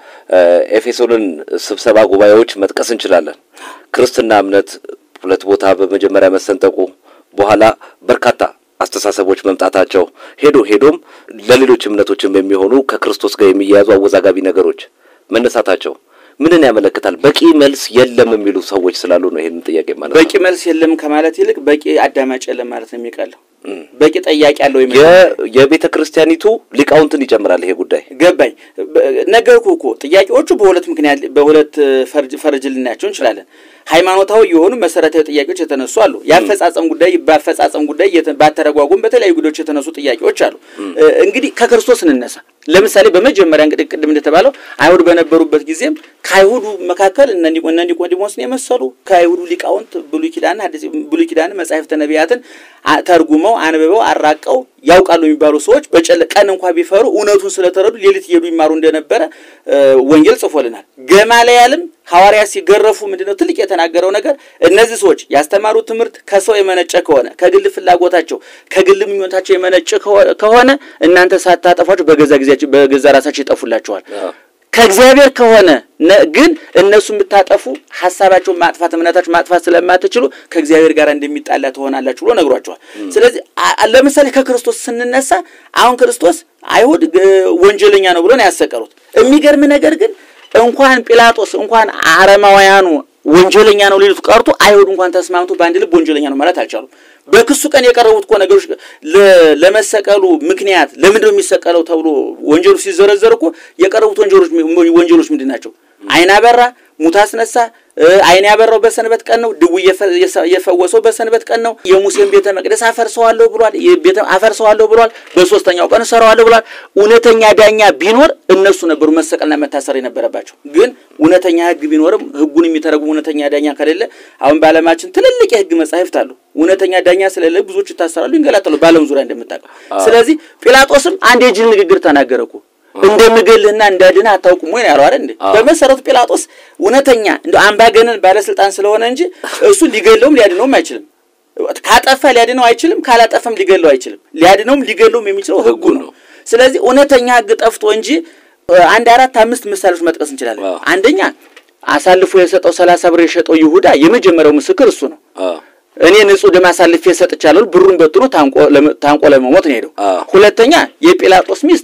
ኤፌሶንን ስብሰባ ጉባኤዎች መጥቀስ እንችላለን ክርስትና እምነት ሁለት ቦታ በመጀመሪያ መሰንጠቁ በኋላ በርካታ አስተሳሰቦች መምጣታቸው ሄዶ ሄዶም ለሌሎች እምነቶችም የሚሆኑ ከክርስቶስ ጋር የሚያያዙ አወዛጋቢ ነገሮች መነሳታቸው ምንን ያመለክታል በቂ መልስ የለም የሚሉ ሰዎች ስላሉ ነው ይሄን ጥያቄ ማለት በቂ መልስ የለም ከማለት ይልቅ በቂ አዳማጭ የለም ማለት ነው የሚቀለው በቂ ጥያቄ ያለው የ የቤተ ክርስቲያኒቱ ሊቃውንትን ይጨምራል ይሄ ጉዳይ ገባኝ ነገርኩ እኮ ጥያቄዎቹ በሁለት ምክንያት በሁለት ፈርጅ ፈርጅ ልናያቸው እንችላለን ሃይማኖታዊ የሆኑ መሰረታዊ ጥያቄዎች የተነሱ አሉ ያፈጻጸም ጉዳይ ባፈጻጸም ጉዳይ ባተረጓጉም በተለያዩ ጉዳዮች የተነሱ ጥያቄዎች አሉ እንግዲህ ከክርስቶስ እንነሳ ለምሳሌ በመጀመሪያ እንግዲህ ቅድም እንደተባለው አይሁድ በነበሩበት ጊዜም ከአይሁዱ መካከል እነኒ እነኒ ኒቆዲሞስን የመሰሉ ከአይሁዱ ሊቃውንት ብሉይ ኪዳን ሐዲስ ብሉይ ኪዳን መጻሕፍተ ነቢያትን ተርጉመው አንብበው አራቀው ያውቃሉ የሚባሉ ሰዎች በጨለቀን እንኳን ቢፈሩ እውነቱን ስለተረዱ ሌሊት ይሄዱ ይማሩ እንደነበረ ወንጌል ጽፎልናል ገማልያልም ሐዋርያ ሲገረፉ ምንድነው ትልቅ የተናገረው ነገር እነዚህ ሰዎች ያስተማሩት ትምህርት ከሰው የመነጨ ከሆነ ከግል ፍላጎታቸው ከግል ምኞታቸው የመነጨ ከሆነ እናንተ ሳታጠፋችሁ በገዛ ጊዜያችሁ በገዛ ራሳችሁ ይጠፉላችኋል ከእግዚአብሔር ከሆነ ግን እነሱ የምታጠፉ ሐሳባቸው ማጥፋት እምነታቸው ማጥፋት ስለማትችሉ ከእግዚአብሔር ጋር እንደሚጣላ ተሆናላችሁ ብሎ ነግሯቸዋል ስለዚህ ለምሳሌ ከክርስቶስ ስንነሳ አሁን ክርስቶስ አይሁድ ወንጀለኛ ነው ብሎ ነው ያሰቀሩት የሚገርም ነገር ግን እንኳን ጲላጦስ እንኳን አረማውያኑ ወንጀለኛ ነው ሊሉት ቀርቶ አይሁድ እንኳን ተስማምቶ ባንድ ልብ ወንጀለኛ ነው ማለት አልቻሉም በክሱ ቀን የቀረቡት እኮ ነገሮች ለመሰቀሉ ምክንያት ለምንድነው የሚሰቀለው ተብሎ ወንጀሉ ሲዘረዘር እኮ የቀረቡት ወንጀሎች ወንጀሎች ምንድናቸው አይና በራ ሙታስ ነሳ አይና ያበራው በሰንበት ቀን ነው ድው የፈወሰው በሰንበት ቀን ነው የሙሴን ቤተ መቅደስ አፈርሰዋለሁ ብሏል የቤተ አፈርሰዋለሁ ብሏል በሶስተኛው ቀን ሰራዋለሁ ብሏል ኡነተኛ ዳኛ ቢኖር እነሱ ነበሩ መሰቀልና መታሰር የነበረባቸው ግን ኡነተኛ ህግ ቢኖርም ህጉን የሚተረጉም ኡነተኛ ዳኛ ከሌለ አሁን ባለማችን ትልልቅ የህግ መጻሕፍት አሉ ኡነተኛ ዳኛ ስለሌለ ብዙዎች ይታሰራሉ ይንገላታሉ ባለም ዙሪያ እንደምታውቀው ስለዚህ ጲላጦስም አንድ የጅል ንግግር ተናገረኩ እንደምገልህና እንዳድና አታውቁም ወይ ያለው አይደል እንዴ በመሰረቱ ጲላጦስ ኡነተኛ እንደ አምባገነን ባለስልጣን ስለሆነ እንጂ እሱ ሊገለውም ሊያድነውም አይችልም ካጠፋ ሊያድነው አይችልም ካላጠፋም ሊገለው አይችልም ሊያድነውም ሊገለውም የሚችለው ህጉ ነው ስለዚህ ኡነተኛ ህግ ጠፍቶ እንጂ አንድ አራት አምስት ምሳሌዎች መጥቀስ እንችላለን አንደኛ አሳልፎ የሰጠው ሰላሳ ብር የሸጠው ይሁዳ የመጀመሪያው ምስክር እሱ ነው እኔ ንጹህ ደም አሳልፌ ሰጥቻለሁ ብሩን በትኖ ታንቆ ታንቆ ለመሞት ነው ሄደው ሁለተኛ የጲላጦስ ሚስት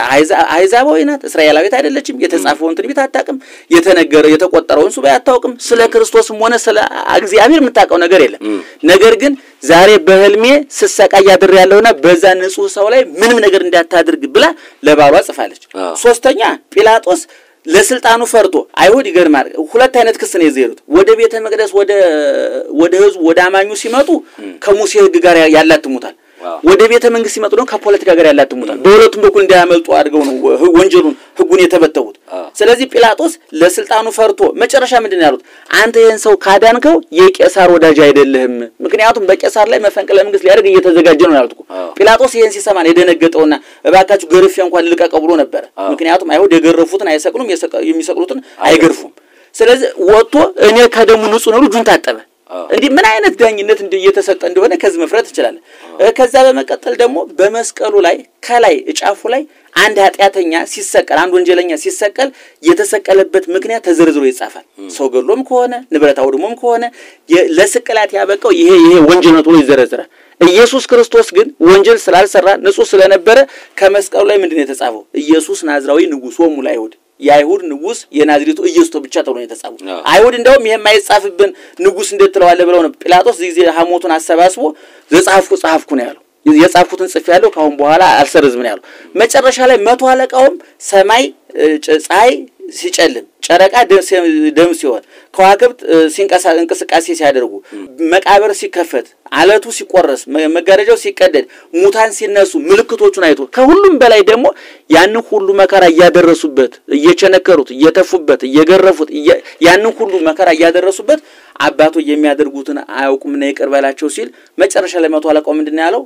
አይዛባዊ ናት እስራኤላዊት አይደለችም የተጻፈውን ትንቢት አታውቅም የተነገረ የተቆጠረውን ሱባኤ አታውቅም ስለ ክርስቶስም ሆነ ስለ እግዚአብሔር የምታውቀው ነገር የለም ነገር ግን ዛሬ በህልሜ ስሰቃይ ያድር ያለውና በዛ ንጹህ ሰው ላይ ምንም ነገር እንዳታድርግ ብላ ለባሏ ጽፋለች ሶስተኛ ጲላጦስ ለስልጣኑ ፈርቶ አይሁድ ይገርማል ሁለት አይነት ክስ ነው የዘሩት ወደ ቤተ መቅደስ ወደ ወደ ህዝብ ወደ አማኙ ሲመጡ ከሙሴ ህግ ጋር ያላትሙታል ወደ ቤተ መንግስት ሲመጡ ነው ከፖለቲካ ጋር ያላትሙታል በሁለቱም በኩል እንዳያመልጡ አድርገው ነው ወንጀሉን ህጉን የተበተውት ስለዚህ ጲላጦስ ለስልጣኑ ፈርቶ መጨረሻ ምንድነው ያሉት አንተ ይሄን ሰው ካዳንከው የቄሳር ወዳጅ አይደለህም ምክንያቱም በቄሳር ላይ መፈንቅለ መንግስት ሊያደርግ እየተዘጋጀ ነው ያሉት ጲላጦስ ይሄን ሲሰማ የደነገጠውና እባካችሁ ገርፊያ እንኳን ልቀቀው ብሎ ነበር ምክንያቱም አይሁድ የገረፉትን አይሰቅሉም የሚሰቅሉትን አይገርፉም ስለዚህ ወጥቶ እኔ ከደሙ ንጹህ ነው ልጁን ታጠበ እንዴ ምን አይነት ዳኝነት እንደየተሰጠ እንደሆነ ከዚህ መፍራት ይችላል ከዛ በመቀጠል ደግሞ በመስቀሉ ላይ ከላይ እጫፉ ላይ አንድ ኃጢያተኛ ሲሰቀል አንድ ወንጀለኛ ሲሰቀል የተሰቀለበት ምክንያት ተዘርዝሮ ይጻፋል ሰው ገድሎም ከሆነ ንብረት አውድሞም ከሆነ ለስቅላት ያበቃው ይሄ ይሄ ወንጀል ነው ተብሎ ይዘረዝራል ኢየሱስ ክርስቶስ ግን ወንጀል ስላልሰራ ንጹህ ስለነበረ ከመስቀሉ ላይ ምንድነው የተጻፈው ኢየሱስ ናዝራዊ ንጉሶሙ ለአይሁድ የአይሁድ ንጉስ የናዝሬቱ ኢየሱስ ብቻ ተብሎ ነው የተጻፈው አይሁድ እንደውም ይሄ ማይጻፍብን ንጉስ እንደተለዋለ ብለው ነው ጲላጦስ ዚህ ሐሞቱን አሰባስቦ ዘጻፍኩ ጻፍኩ ነው ያለው የጻፍኩትን ጽፍ ያለው ካሁን በኋላ አልሰርዝም ነው ያለው መጨረሻ ላይ መቶ አለቃውም ሰማይ ፀሐይ ሲጨልም ጨረቃ ደም ሲሆን ከዋክብት ሲንቀሳቀስ ሲያደርጉ መቃብር ሲከፈት አለቱ ሲቆረስ መጋረጃው ሲቀደድ ሙታን ሲነሱ ምልክቶቹን አይቶ ከሁሉም በላይ ደግሞ ያን ሁሉ መከራ ያደረሱበት እየቸነከሩት እየተፉበት እየገረፉት ያን ሁሉ መከራ ያደረሱበት አባቶ የሚያደርጉትን አያውቁምና ይቅር በላቸው ሲል መጨረሻ ላይ መቶ አለቃው ምንድነው ያለው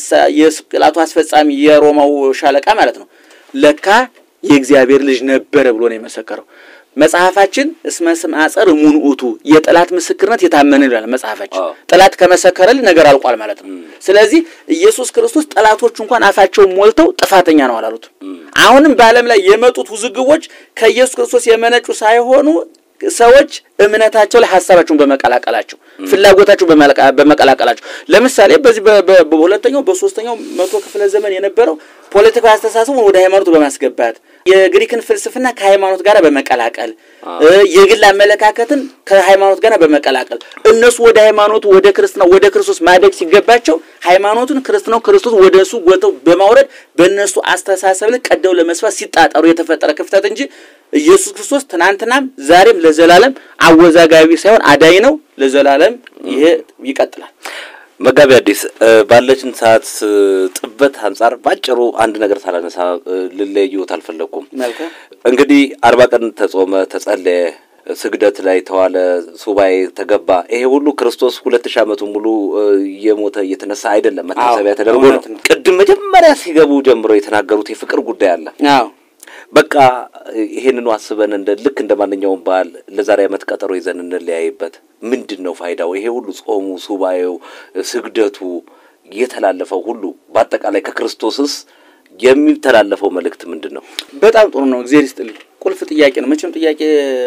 የስቅላቱ አስፈጻሚ የሮማው ሻለቃ ማለት ነው ለካ የእግዚአብሔር ልጅ ነበር ብሎ ነው የመሰከረው መጽሐፋችን እስመ ስም አጸር ሙንኡቱ የጠላት ምስክርነት የታመነ ይላል መጽሐፋችን ጠላት ከመሰከረል ነገር አልቋል ማለት ነው ስለዚህ ኢየሱስ ክርስቶስ ጠላቶች እንኳን አፋቸው ሞልተው ጥፋተኛ ነው አላሉት አሁንም በአለም ላይ የመጡት ውዝግቦች ከኢየሱስ ክርስቶስ የመነጩ ሳይሆኑ ሰዎች እምነታቸው ላይ ሐሳባቸውን በመቀላቀላቸው ፍላጎታቸው በመቀላቀላቸው ለምሳሌ በዚህ በሁለተኛው በሶስተኛው መቶ ክፍለ ዘመን የነበረው ፖለቲካዊ አስተሳሰቡን ወደ ሃይማኖት በማስገባት የግሪክን ፍልስፍና ከሃይማኖት ጋር በመቀላቀል የግል አመለካከትን ከሃይማኖት ጋር በመቀላቀል እነሱ ወደ ሃይማኖቱ ወደ ክርስትና ወደ ክርስቶስ ማደግ ሲገባቸው ሃይማኖቱን ክርስትናው ክርስቶስ ወደሱ ጎተው በማውረድ በእነሱ አስተሳሰብ ላይ ቀደው ለመስፋት ሲጣጣሩ የተፈጠረ ክፍተት እንጂ ኢየሱስ ክርስቶስ ትናንትናም ዛሬም ለዘላለም አወዛጋቢ ሳይሆን አዳይ ነው ለዘላለም ይሄ ይቀጥላል መጋቢ አዲስ ባለችን ሰዓት ጥበት አንፃር ባጭሩ አንድ ነገር ሳላነሳ ልለዩት አልፈለኩም መልካም እንግዲህ አርባ ቀን ተጾመ ተጸለየ ስግደት ላይ ተዋለ ሱባኤ ተገባ ይሄ ሁሉ ክርስቶስ ሁለት ሺህ ዓመት ሙሉ የሞተ የተነሳ አይደለም መታሰቢያ ተደርጎ ነው ቅድም መጀመሪያ ሲገቡ ጀምሮ የተናገሩት የፍቅር ጉዳይ አለ አዎ በቃ ይሄንን ዋስበን እንደ ልክ እንደማንኛውም ባል ለዛሬ ዓመት ቀጠሮ ይዘን እንለያይበት ምንድነው ፋይዳው ይሄ ሁሉ ጾሙ ሱባኤው ስግደቱ የተላለፈው ሁሉ በአጠቃላይ ከክርስቶስስ የሚተላለፈው መልእክት ምንድነው በጣም ጥሩ ነው እግዚአብሔር ይስጥልኝ ቁልፍ ጥያቄ ነው መቼም ጥያቄ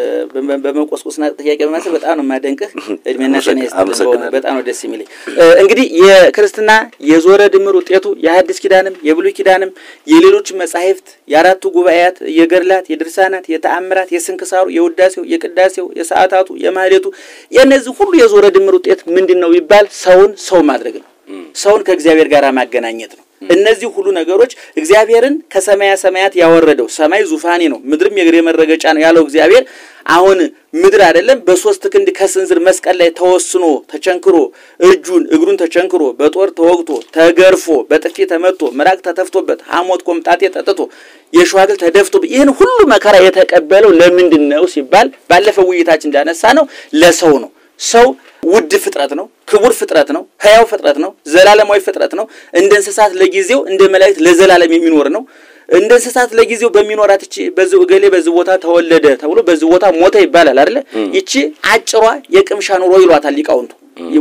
በመቆስቆስና ጥያቄ በማሰብ በጣም ነው ማደንቅህ እድሜና ጤና ይስጥልኝ በጣም ነው ደስ የሚለኝ እንግዲህ የክርስትና የዞረ ድምር ውጤቱ የሐዲስ ኪዳንም የብሉይ ኪዳንም የሌሎች መጻሕፍት የአራቱ ጉባኤያት የገድላት የድርሳናት የተአምራት የስንክሳሩ የውዳሴው የቅዳሴው የሰዓታቱ የማህሌቱ የነዚህ ሁሉ የዞረ ድምር ውጤት ምንድነው ይባል ሰውን ሰው ማድረግ ነው ሰውን ከእግዚአብሔር ጋር ማገናኘት ነው እነዚህ ሁሉ ነገሮች እግዚአብሔርን ከሰማያ ሰማያት ያወረደው ሰማይ ዙፋኔ ነው ምድርም የግሬ መረገጫ ነው ያለው እግዚአብሔር አሁን ምድር አይደለም በሶስት ክንድ ከስንዝር መስቀል ላይ ተወስኖ ተቸንክሮ እጁን እግሩን ተቸንክሮ በጦር ተወግቶ ተገርፎ በጥፊ ተመቶ መራቅ ተተፍቶበት ሐሞት ቆምጣጤ ተጠጥቶ የሸዋግል ተደፍቶ ይሄን ሁሉ መከራ የተቀበለው ለምንድነው ሲባል ባለፈው ውይይታችን እንዳነሳ ነው ለሰው ነው ሰው ውድ ፍጥረት ነው ክቡር ፍጥረት ነው ሕያው ፍጥረት ነው ዘላለማዊ ፍጥረት ነው እንደ እንስሳት ለጊዜው እንደ መላእክት ለዘላለም የሚኖር ነው እንደ እንስሳት ለጊዜው በሚኖራት እቺ በዚህ ገሌ በዚህ ቦታ ተወለደ ተብሎ በዚህ ቦታ ሞተ ይባላል አይደል እቺ አጭሯ የቅምሻ ኑሮ ይሏታል ሊቃውንቱ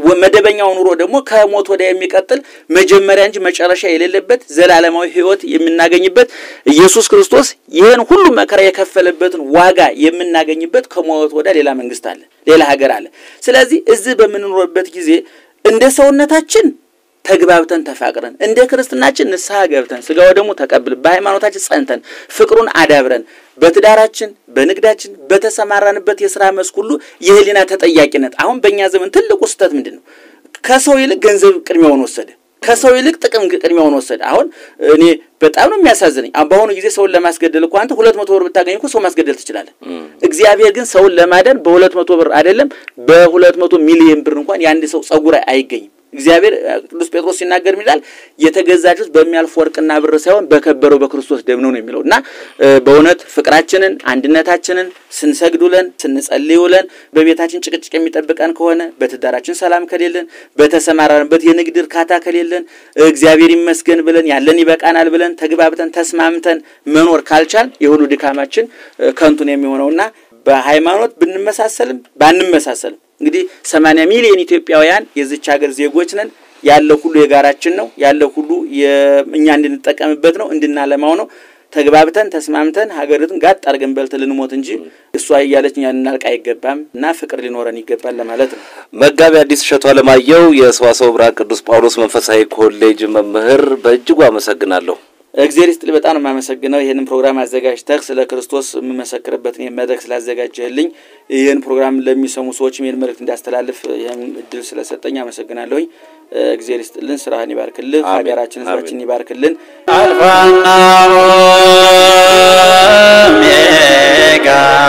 መደበኛው ኑሮ ደግሞ ከሞት ወደ የሚቀጥል መጀመሪያ እንጂ መጨረሻ የሌለበት ዘላለማዊ ህይወት የምናገኝበት ኢየሱስ ክርስቶስ ይሄን ሁሉ መከራ የከፈለበትን ዋጋ የምናገኝበት ከሞት ወደ ሌላ መንግስት አለ ሌላ ሀገር አለ ስለዚህ እዚህ በመንኖርበት ጊዜ እንደ ሰውነታችን ተግባብተን ተፋቅረን እንደ ክርስትናችን ንስሐ ገብተን ስጋው ደግሞ ተቀብል በሃይማኖታችን ጸንተን ፍቅሩን አዳብረን በትዳራችን በንግዳችን በተሰማራንበት የሥራ መስክ ሁሉ የህሊና ተጠያቂነት አሁን በእኛ ዘመን ትልቁ ስተት ምንድነው ከሰው ይልቅ ገንዘብ ቅድሚያውን ወሰደ ከሰው ይልቅ ጥቅም ቅድሚያውን ወሰደ አሁን እኔ በጣም ነው የሚያሳዝነኝ አባሁን ጊዜ ሰውን ለማስገደል እኮ አንተ ሁለት መቶ ብር ብታገኝ እኮ ሰው ማስገደል ትችላለህ እግዚአብሔር ግን ሰውን ለማዳን በሁለት መቶ ብር አይደለም በሁለት መቶ ሚሊዮን ብር እንኳን ያንድ ሰው ጸጉር አይገኝም እግዚአብሔር ቅዱስ ጴጥሮስ ሲናገር ይላል የተገዛጁት በሚያልፍ ወርቅና ብር ሳይሆን በከበረው በክርስቶስ ደም ነው የሚለውና በእውነት ፍቅራችንን አንድነታችንን ስንሰግዱለን ስንጸልዩለን በቤታችን ጭቅጭቅ የሚጠብቀን ከሆነ በትዳራችን ሰላም ከሌለን በተሰማራንበት የንግድ እርካታ ከሌለን እግዚአብሔር ይመስገን ብለን ያለን ይበቃናል ብለን ተግባብተን ተስማምተን መኖር ካልቻል የሁሉ ድካማችን ከንቱን የሚሆነውና በሃይማኖት ብንመሳሰልም ባንመሳሰልም እንግዲህ ሰማንያ ሚሊዮን ኢትዮጵያውያን የዚች ሀገር ዜጎች ነን ያለው ሁሉ የጋራችን ነው ያለው ሁሉ የኛ እንድንጠቀምበት ነው እንድናለማው ነው ተግባብተን ተስማምተን ሀገርን ጋር አርገን በልተልን ሞት እንጂ እሷ ያያለችኛ እናልቃ አይገባምና ፍቅር ሊኖረን ይገባል ለማለት ነው መጋቤ ሐዲስ እሸቱ አለማየሁ የሰዋስወ ብርሃን ቅዱስ ጳውሎስ መንፈሳዊ ኮሌጅ መምህር በእጅጉ አመሰግናለሁ እግዚአብሔር ይስጥልኝ በጣም ነው የማመሰግነው ይሄንን ፕሮግራም አዘጋጅተህ ስለ ክርስቶስ መመሰክርበትን የመድረክ ስላዘጋጀህልኝ ይሄን ፕሮግራም ለሚሰሙ ሰዎች ምን መልእክት እንዳስተላልፍ ይሄን እድል ስለሰጠኝ አመሰግናለሁ እግዚአብሔር ይስጥልን ስራህን ይባርክልን ሀገራችንን ህዝባችንን ይባርክልን አልፋና ኦሜጋ